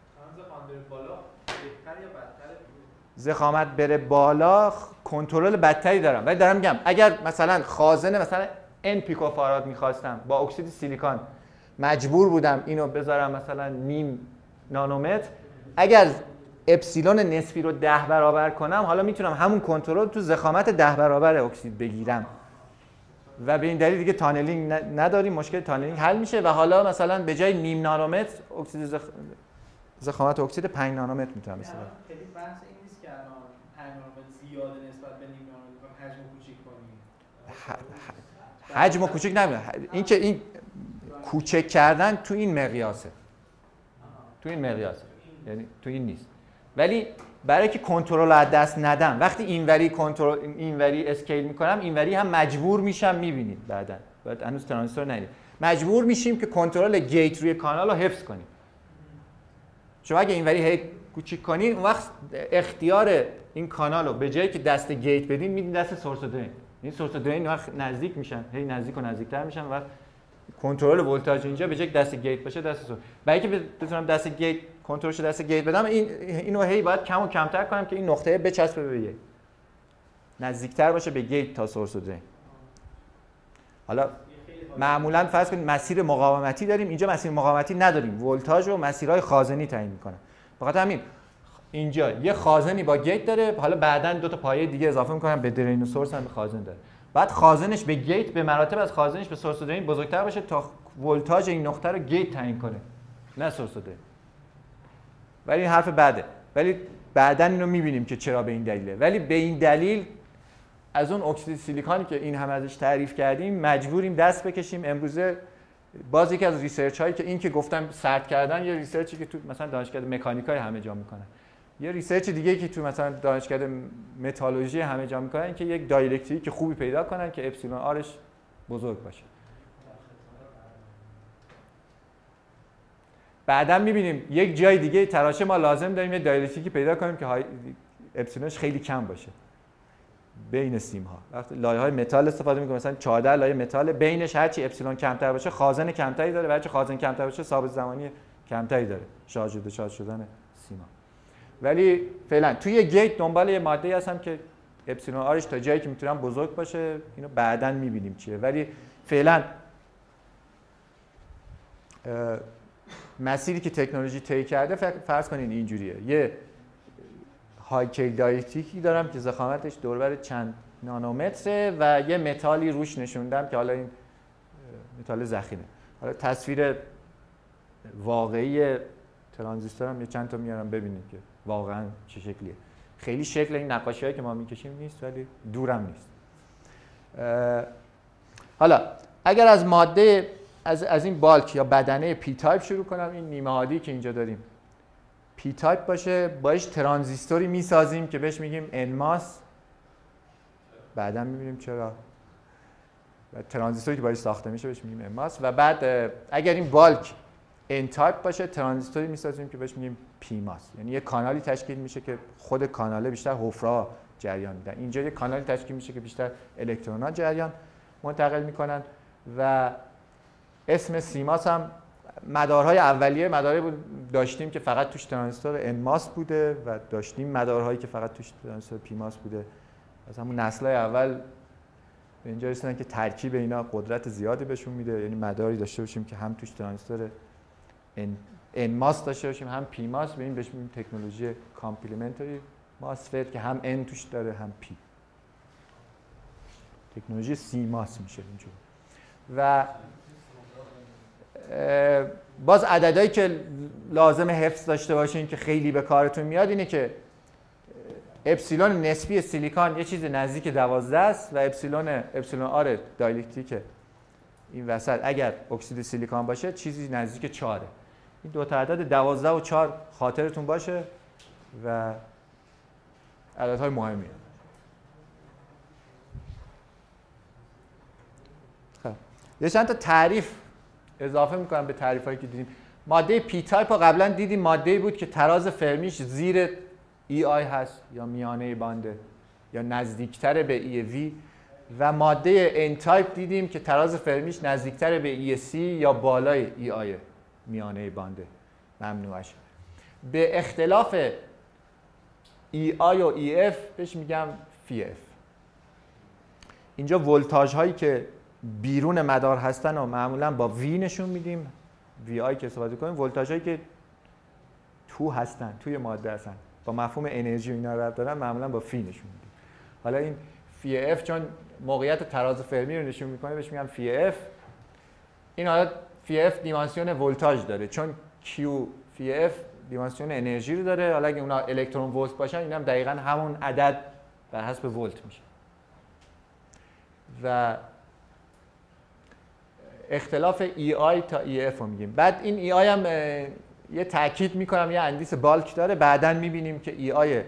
ضخامت بره بالا کنترل بدتری دارم، ولی دارم میگم اگر مثلا خازن مثلا n پیکوفاراد میخواستم با اکسید سیلیکون مجبور بودم اینو بذارم مثلا نیم نانومتر، اگر اپسیلون نسبی رو 10 برابر کنم، حالا میتونم همون کنترل تو ضخامت 10 برابر اکسید بگیرم و به این دلیل دیگه تانلینگ نداریم، مشکل تانلینگ حل میشه و حالا مثلا به جای نیم نانومتر اکسید ضخامت اکسید 5 نانومتر میتونم استفاده کنم. خیلی بحث این نیست که الان 5 نانومتر زیاده نسبت به نیم نانومتر، حجم کوچیک کنیم. حجم کوچیک نمیشه، این که این کوچک کردن تو این مقیاسه، تو این مقیاسه، یعنی تو این نیست. ولی برای که کنترل از دست ندم، وقتی اینوری کنترل اینوری اسکیل میکنم، اینوری هم مجبور میشم، میبینید بعداً بعد هنوز ترانزیستور ندید، مجبور میشیم که کنترل گیت روی کانال رو حفظ کنیم. شما اگه اینوری هی کوچیک کنین، اون وقت اختیار این کانال رو به جایی که دست گیت بدین میدین دست سورس و درین. این سورس و درین وقت نزدیک میشن، هی نزدیک و نزدیکتر میشن و کنترل ولتاژ اینجا به جای دست گیت باشه دست سورس. برای اینکه بتونم دست گیت کنترلش دست گیت بدم، اینو هی باید کم و کمتر کنم که این نقطه بچسبه به یک، نزدیکتر باشه به گیت تا سورس و درین. حالا معمولا فرض کنید مسیر مقاومتی داریم، اینجا مسیر مقاومتی نداریم، ولتاژ رو مسیرهای خازنی تعیین میکنه. بخاطر همین اینجا یه خازنی با گیت داره، حالا بعداً دو تا پایه دیگه اضافه میکنم به درین و سورس هم به خازن داره. بعد خازنش به گیت به مراتب از خازنش به سورس و درین بزرگتر باشه تا ولتاژ این نقطه رو گیت تعیین کنه، نه سورس و درین. ولی این حرف بعده، ولی بعداً اینو میبینیم که چرا به این دلیله. ولی به این دلیل از اون اکسید سیلیکونی که این هم ازش تعریف کردیم مجبوریم دست بکشیم. امروزه باز یکی از ریسرچ هایی که این که گفتم سرد کردن، یه ریسرچی که تو مثلا دانشکده مکانیکای همه جا میکنن، یه ریسرچ دیگه که تو مثلا دانشکده متالورژی همه جا میکنن، این که یک دایلکتریک خوبی پیدا کنن که اپسیلون آرش بزرگ باشه. بعدا میبینیم یک جای دیگه تراشه ما لازم داریم یه دایلکتریکی پیدا کنیم که اپسیلونش خیلی کم باشه بین سیم ها. وقتی لایه های متال استفاده میکنیم، مثلا 14 لایه متال، بینش هرچی اپسیلون کمتر باشه خازن کمتری داره و هرچی خازن کمتر باشه ثابت زمانی کمتری داره شارژ و دیشارژ شدن سیما. ولی فعلا توی یه گیت دنبال یه ماده‌ای هستم که اپسیلون آرش تا جایی که میتونم بزرگ باشه، اینو بعداً میبینیم چیه. ولی فعلا مسیری که تکنولوژی طی کرده فرض کنین اینجوریه، یه های کی دایلکتریکی دارم که ضخامتش دور بر چند نانومتره و یه متالی روش نشوندم که حالا این متال ضخیمه. حالا تصویر واقعی ترانزیستورم یه چند تا میارم ببینید که واقعا چه شکلیه. خیلی شکل این نقاشی‌هایی که ما میکشیم نیست، ولی دورم نیست. حالا اگر از ماده از این بالک یا بدنه پی تایپ شروع کنم، این نیمه هادی که اینجا داریم پی تایپ باشه، باش ترانزیستوری میسازیم که بهش میگیم انماس. بعدا میبینیم چرا. و ترانزیستوری که باش ساخته میشه بهش میگیم انماس. و بعد اگر این بالک ان تایپ باشه، ترانزیستوری میسازیم که بهش میگیم پی ماس. یعنی یه کانالی تشکیل میشه که خود کاناله بیشتر حفره جریان میدن. اینجا یه کانالی تشکیل میشه که بیشتر الکترون‌ها جریان منتقل میکنن. و اسم سیماس هم مدارهای اولیه مدارهایی داشتیم که فقط توش ترانزیستور انماس بوده و داشتیم مدارهایی که فقط توش ترانزیستور پیماس بوده. از همون نسل‌های اول به اینجا رسیدن که ترکیب اینا قدرت زیادی بهشون میده، یعنی مداری داشته باشیم که هم توش ترانزیستور انماس داشته باشیم هم پیماس. به این بهش میگیم تکنولوژی کامپلیمنتری ماسفت که هم ان توش داره هم پی. تکنولوژی سیماس میشه اینجوری. و باز عددهایی که لازم حفظ داشته باشین که خیلی به کارتون میاد اینه که اپسیلون نسبی سیلیکون یه چیز نزدیک 12 است و اپسیلون آر دایلکتریک این وسط اگر اکسید سیلیکون باشه چیزی نزدیک 4. این دو تا عدد 12 و 4 خاطرتون باشه و عددهای مهمیه. خب یه چند تا تعریف اضافه میکنم به تعریفایی که دیدیم. ماده پی تایپ رو قبلا دیدیم، ماده‌ای بود که تراز فرمیش زیر ای آی هست یا میانه بانده یا نزدیکتر به ای وی، و ماده ان تایپ دیدیم که تراز فرمیش نزدیکتر به ای سی یا بالای ای آی میانه بانده ممنوعش. به اختلاف ای آی و ای اف بهش میگم فی اف. اینجا ولتاژ هایی که بیرون مدار هستن و معمولا با وی نشون میدیم، وی آی که استفاده کنیم. ولتاژ هایی که تو هستن، توی ماده هستن، با مفهوم انرژی و اینا ربط دارن، معمولا با فی نشون میدیم. حالا این فی اف چون موقعیت تراز فرمی رو نشون میکنه بهش میگم فی اف. این حالا فی اف دیمانسیون ولتاژ داره، چون کیو فی اف دیمانسیون انرژی رو داره. حالا اگه اونا الکترون ولت باشن اینا هم دقیقاً همون عدد بر حسب ولت میشه. و اختلاف ای آی تا ای اف رو میگیم. بعد این ای آی هم یه تاکید میکنم یه اندیس بالک داره، بعداً میبینیم که ای آی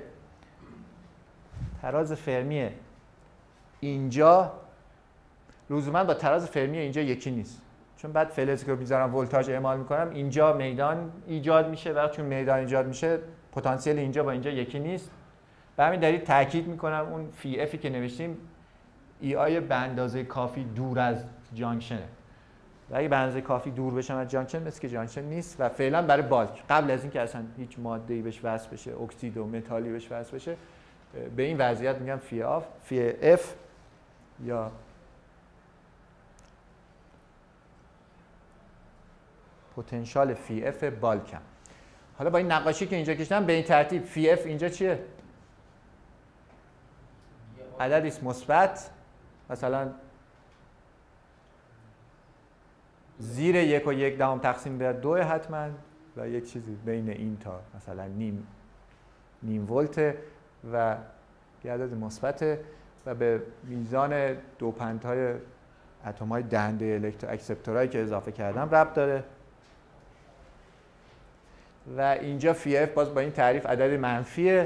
تراز فرمی اینجا لزوما با تراز فرمی اینجا یکی نیست، چون بعد فلزی که میذارم ولتاژ اعمال میکنم اینجا میدان ایجاد میشه و چون میدان ایجاد میشه پتانسیل اینجا با اینجا یکی نیست. به همین دلیل تاکید میکنم اون فی افی که نوشتیم ای آی به اندازه کافی دور از جانکشنه و اگه به اندازه کافی دور بشم از جانکشن مثل که جانکشن نیست و فعلا برای بالک قبل از اینکه اصلا هیچ ماده‌ای بهش وصل بشه، اکسید و متالی بهش وصل بشه، به این وضعیت میگم فی اف یا پتانسیال فی اف بالکم. حالا با این نقاشی که اینجا کشیدم به این ترتیب فی اف اینجا چیه؟ عددی است مثبت، مثلا زیر 1.1 تقسیم بر 2 حتما و یک چیزی بین این تا مثلا نیم ولت و یه عدد مثبت و به میزان دوپنت‌های اتم‌های دهنده اکسپتورایی که اضافه کردم ربط داره. و اینجا فی اف باز با این تعریف عدد منفیه،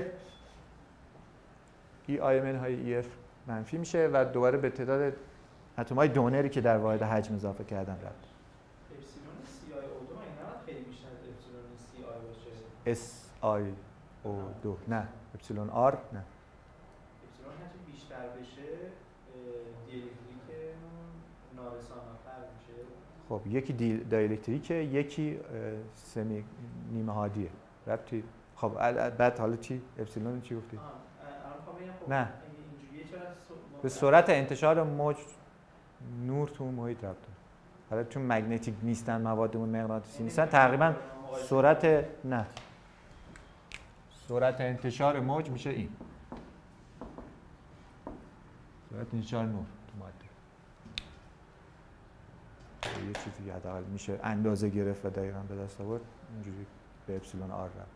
ای آی منهای ای اف منفی میشه و دوباره به تعداد اتم‌های دونری که در واحد حجم اضافه کردم ربط. اپسیلون سی آی او 2 اینا خیلی بیشتر از اپسیلون سی آی باشه. اس آی او 2 نه، اپسیلون آر نه. اپسیلون هرچی بیشتر بشه دیالکتریک نارسان‌آخر میشه. خب یکی دیالکتریکه، یکی سمی نیمه هادیه. ربطی خب بعد حالا چی؟ اپسیلون چی گفتی؟ نه. به سرعت انتشار موج نور تو محیط ربط داره. حالا چون مگنتیک نیستن موادمون مغناطیسی نیستن تقریبا سرعت انتشار موج میشه این. سرعت انتشار نور تو ماده. یه چیزی که حداقل میشه اندازه گرفت و دقیقاً به دست آورد اینجوری به اپسیلون آر ربط.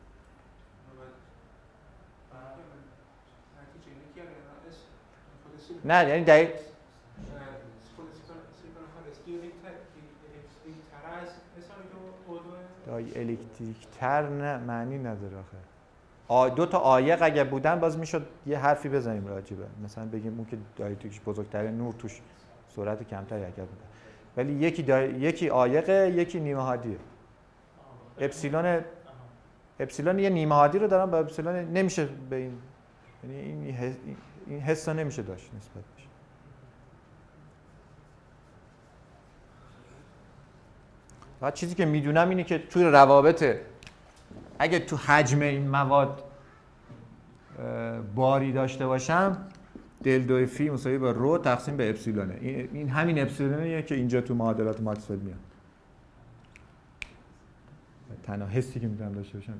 نه یعنی دقیق الکتریک تر نه معنی نداره آخه. دو تا عایق اگه بودن باز میشد یه حرفی بزنیم راجبه، مثلا بگیم اون که دایلکتریکش بزرگتره نور توش سرعت کمتری حرکت میکنه، ولی یکی عایقه یکی نیمه هادیه. اپسیلون یه نیمه هادی رو دارم با اپسیلون نمیشه به این، یعنی این حسا نمیشه داشت نسبت بشه. فقط چیزی که میدونم اینه که توی روابط اگه تو حجم این مواد باری داشته باشم دل دو فی مساوی با رو تقسیم به اپسیلونه. این همین اپسیلونیه که اینجا تو معادلات ماکسول میاد. تنها حسی که میتونم داشته باشم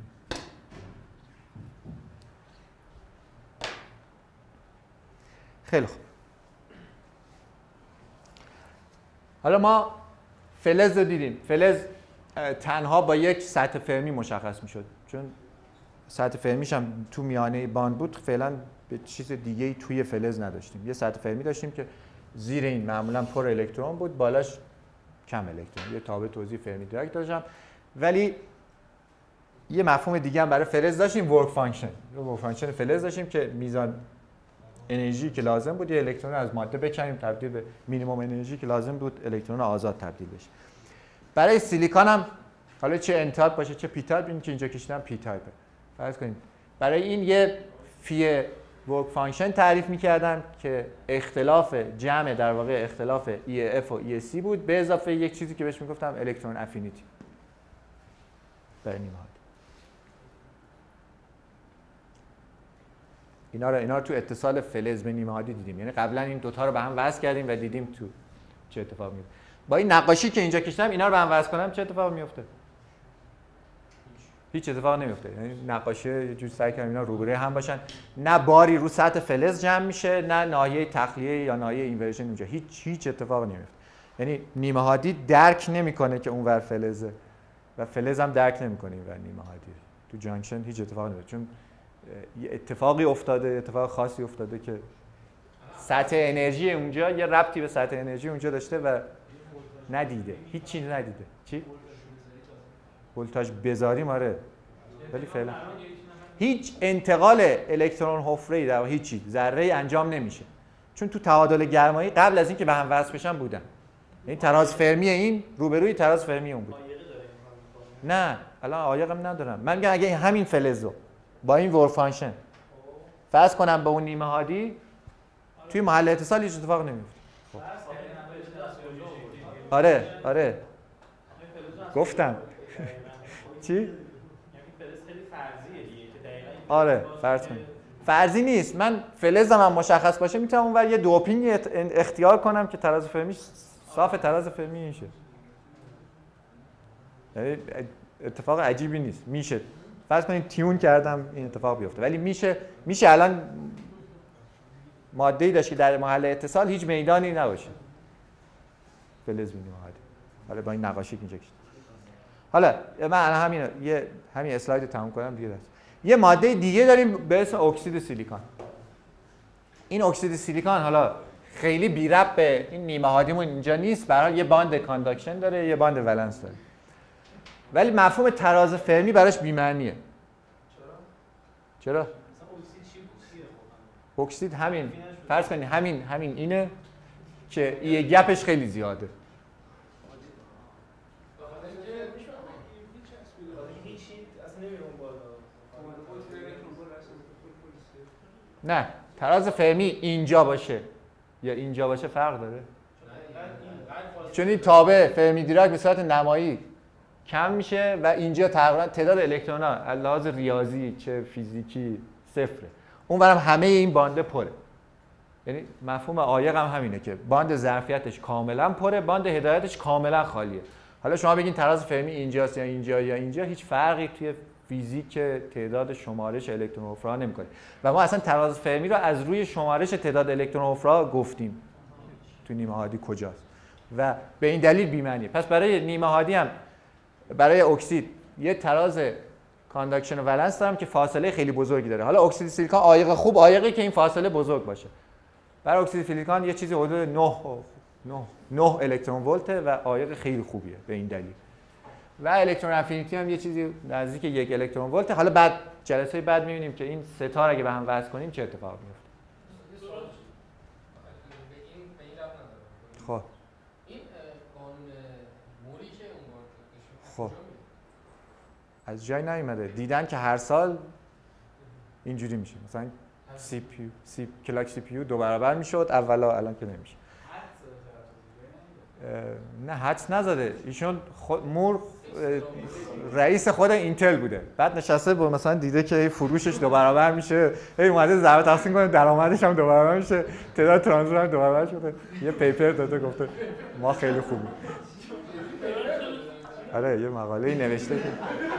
خیلی خوب. حالا ما فلز رو دیدیم. فلز تنها با یک سطح فرمی مشخص میشد، چون سطح فرمیش هم تو میانه باند بود. فعلا به چیز دیگه ای توی فلز نداشتیم. یه سطح فرمی داشتیم که زیر این معمولا پر الکترون بود، بالاش کم الکترون. یه تابع توزیع فرمی دیراک داشتم. ولی یه مفهوم دیگه هم برای فلز داشتیم، ورک فانکشن. ورک فانکشن فلز داشتیم که میزان انرژی که لازم بود یه الکترون از ماده بکنیم تبدیل به مینیمم انرژی که لازم بود الکترون آزاد تبدیل بشه. برای سیلیکون هم حالا چه ان تایپ باشه چه پی تایپ، این که اینجا کشیدم پی تایپه. فرض کنید برای این یه فی ورک فانکشن تعریف می‌کردم که اختلاف جمع در واقع اختلاف EF و EC بود به اضافه یک چیزی که بهش میگفتم الکترون افینیتی برای نیمه هادی. اینا رو تو اتصال فلز به نیمه هادی دیدیم. یعنی قبلا این دوتا رو به هم وصل کردیم و دیدیم تو چه اتفاقی میفته. با این نقاشی که اینجا کشیدم اینا رو به هم وصل کنم چه اتفاقی میفته؟ هیچ اتفاق نمیفته. یعنی نقاشی یه جور سعی کردم اینا روبروی هم باشن، نه باری رو سطح فلز جمع میشه نه ناحیه تخلیه یا ناحیه اینورژن اونجا، هیچ اتفاق نمیفته. یعنی نیمه هادی درک نمیکنه که اونور فلزه و فلز هم درک نمیکنه اینور نیمه هادی. تو جانکشن هیچ اتفاقی نمیفته، چون یه اتفاقی افتاده، اتفاق خاصی افتاده که سطح انرژی اونجا یه ربطی به سطح انرژی اونجا داشته و ندیده، هیچ چیزی ندیده. چی؟ ولتاژ بذاریم آره، ولی فعلا هیچ انتقال الکترون حفره‌ای در هیچ چیز ذره‌ای انجام نمیشه، چون تو تعادل گرمایی قبل از اینکه به هم وصل بشن بودن. یعنی تراز فرمی این روبروی تراز فرمی اون بود. نه الان عایقم ندارم. من میگم اگه همین فلزو با این ورک فانکشن فرض کنم به اون نیمه هادی توی محل اتصال هیچ اتفاق نمیفته. آره گفتم چی؟ آره فرض کنیم فرضی نیست. من فلزم هم مشخص باشه میتونم اونور یه دوپینگ اختیار کنم که تراز فرمیش صاف تراز فرمی میشه. یعنی اتفاق عجیبی نیست. میشه فرض کنید تیون کردم این اتفاق بیفته، ولی میشه الان ماده‌ای داشت که در محل اتصال هیچ میدانی نباشه فلز بینیم هادی. حالا با این نقاشی که اینجا کشیدم. حالا من همین اسلاید رو تموم کنم دیگه. یه ماده دیگه داریم به اسم اکسید سیلیکون. این اکسید سیلیکون حالا خیلی بی ربط به این نیمه هادیمون اینجا نیست، برای یه باند کانداکشن داره یه باند ولنس داره، ولی مفهوم تراز فرمی براش بی معنیه. چرا؟ اکسید همین فرض کنید همین اینه که یه گپش خیلی زیاده. نه تراز فرمی اینجا باشه یا اینجا باشه فرق داره، چون این تابع فرمی دیراک به صورت نمایی کم میشه و اینجا تقریبا تعداد الکترون‌ها از لحاظ ریاضی چه فیزیکی صفره. اونورم همه این بانده پره. یعنی مفهوم عایق هم همینه که باند ظرفیتش کاملا پره، باند هدایتش کاملا خالیه. حالا شما بگین تراز فرمی اینجاست یا اینجا یا اینجا، هیچ فرقی توی فیزیک تعداد شمارش الکترون حفره‌ها نمی‌کنه. و ما اصلا تراز فرمی رو از روی شمارش تعداد الکترون حفره‌ها گفتیم تو نیمه هادی کجاست و به این دلیل بی‌معنیه. پس برای نیمه هادی هم برای اکسید یه تراز کانداکشن و ولنس دارم که فاصله خیلی بزرگی داره. حالا اکسید سیلیکون عایق خوب عایقی که این فاصله بزرگ باشه. برای اکسید سیلیکون یه چیزی حدود 9 الکترون ولته و عایق خیلی خوبیه به این دلیل. و الکترون افینیتی هم یه چیزی نزدیک 1 الکترون ولته. حالا بعد جلسه بعد می‌بینیم که این سه تا اگه به هم وصل کنیم چه اتفاقی میفته. خب این قانون موری که خب اون از جای نیومده، دیدن که هر سال اینجوری میشه. مثلا کلاک سی پی یو 2 برابر میشد اولا، الان که نمیشه. نه حدس نزده ایشون مور رئیس خود اینتل بوده، بعد نشسته با مثلا دیده که فروشش 2 برابر میشه، اومده ضرب تقسیم کنه درآمدش هم 2 برابر میشه، تعداد ترانزیستور هم 2 برابر شده، یه پیپر داده گفته ما خیلی خوبیم. آره یه مقاله‌ای نوشته که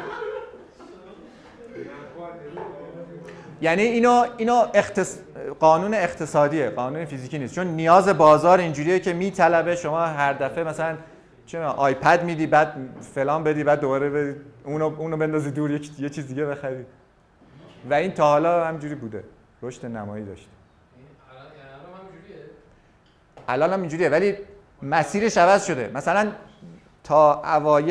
یعنی اینو قانون اقتصادیه، قانون فیزیکی نیست، چون نیاز بازار اینجوریه که میطلبه شما هر دفعه مثلا چه آیپد میدی بعد فلان بدی بعد دوباره بدی اونو بندازی دور یه چیز دیگه بخری و این تا حالا همینجوری بوده، رشد نمایی داشته. الان هم اینجوریه ولی مسیرش عوض شده. مثلا تا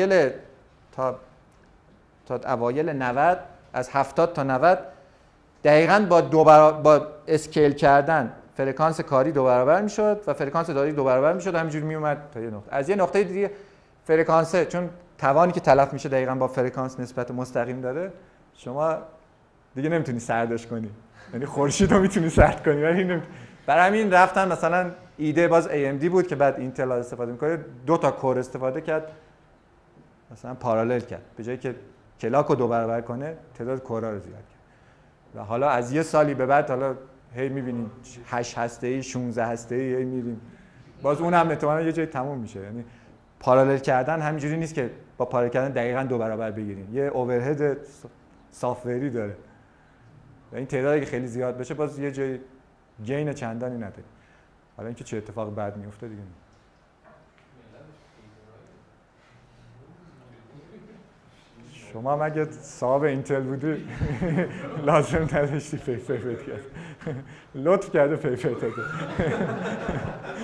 اوایل 90 از 70 تا 90 دقیقاً با اسکیل کردن فرکانس کاری 2 برابر میشد و فرکانس داری 2 برابر میشد، همینجوری میومد تا یه نقطه. از یه نقطه دیگه فرکانس، چون توانی که تلف میشه دقیقاً با فرکانس نسبت مستقیم داره، شما دیگه نمیتونی سردش کنی، یعنی خورشید رو میتونی سرد کنی ولی برای همین رفتن مثلا ایده باز AMD بود که بعد اینتل استفاده میکنه، 2 تا کور استفاده کرد، مثلا پارالل کرد، به جایی که کلاک رو 2 برابر کنه تعداد کورها رو زیاد کرد و حالا از یه سالی به بعد حالا هی می‌بینیم 8 هسته‌ای 16 هسته‌ای هی می‌ریم، باز اون هم احتمالاً یه جایی تموم میشه. یعنی پارالل کردن همینجوری نیست که با پارالل کردن دقیقاً 2 برابر بگیریم، یه اوورهد سافت‌وری داره و این تعدادی که خیلی زیاد بشه باز یه جایی گین چندانی نداره. حالا اینکه چه اتفاق بعد میفته دیگه شما مگه صاحب اینتل بودی لازم نداشتی پیپر کرد، لطف کرده پیپر داده.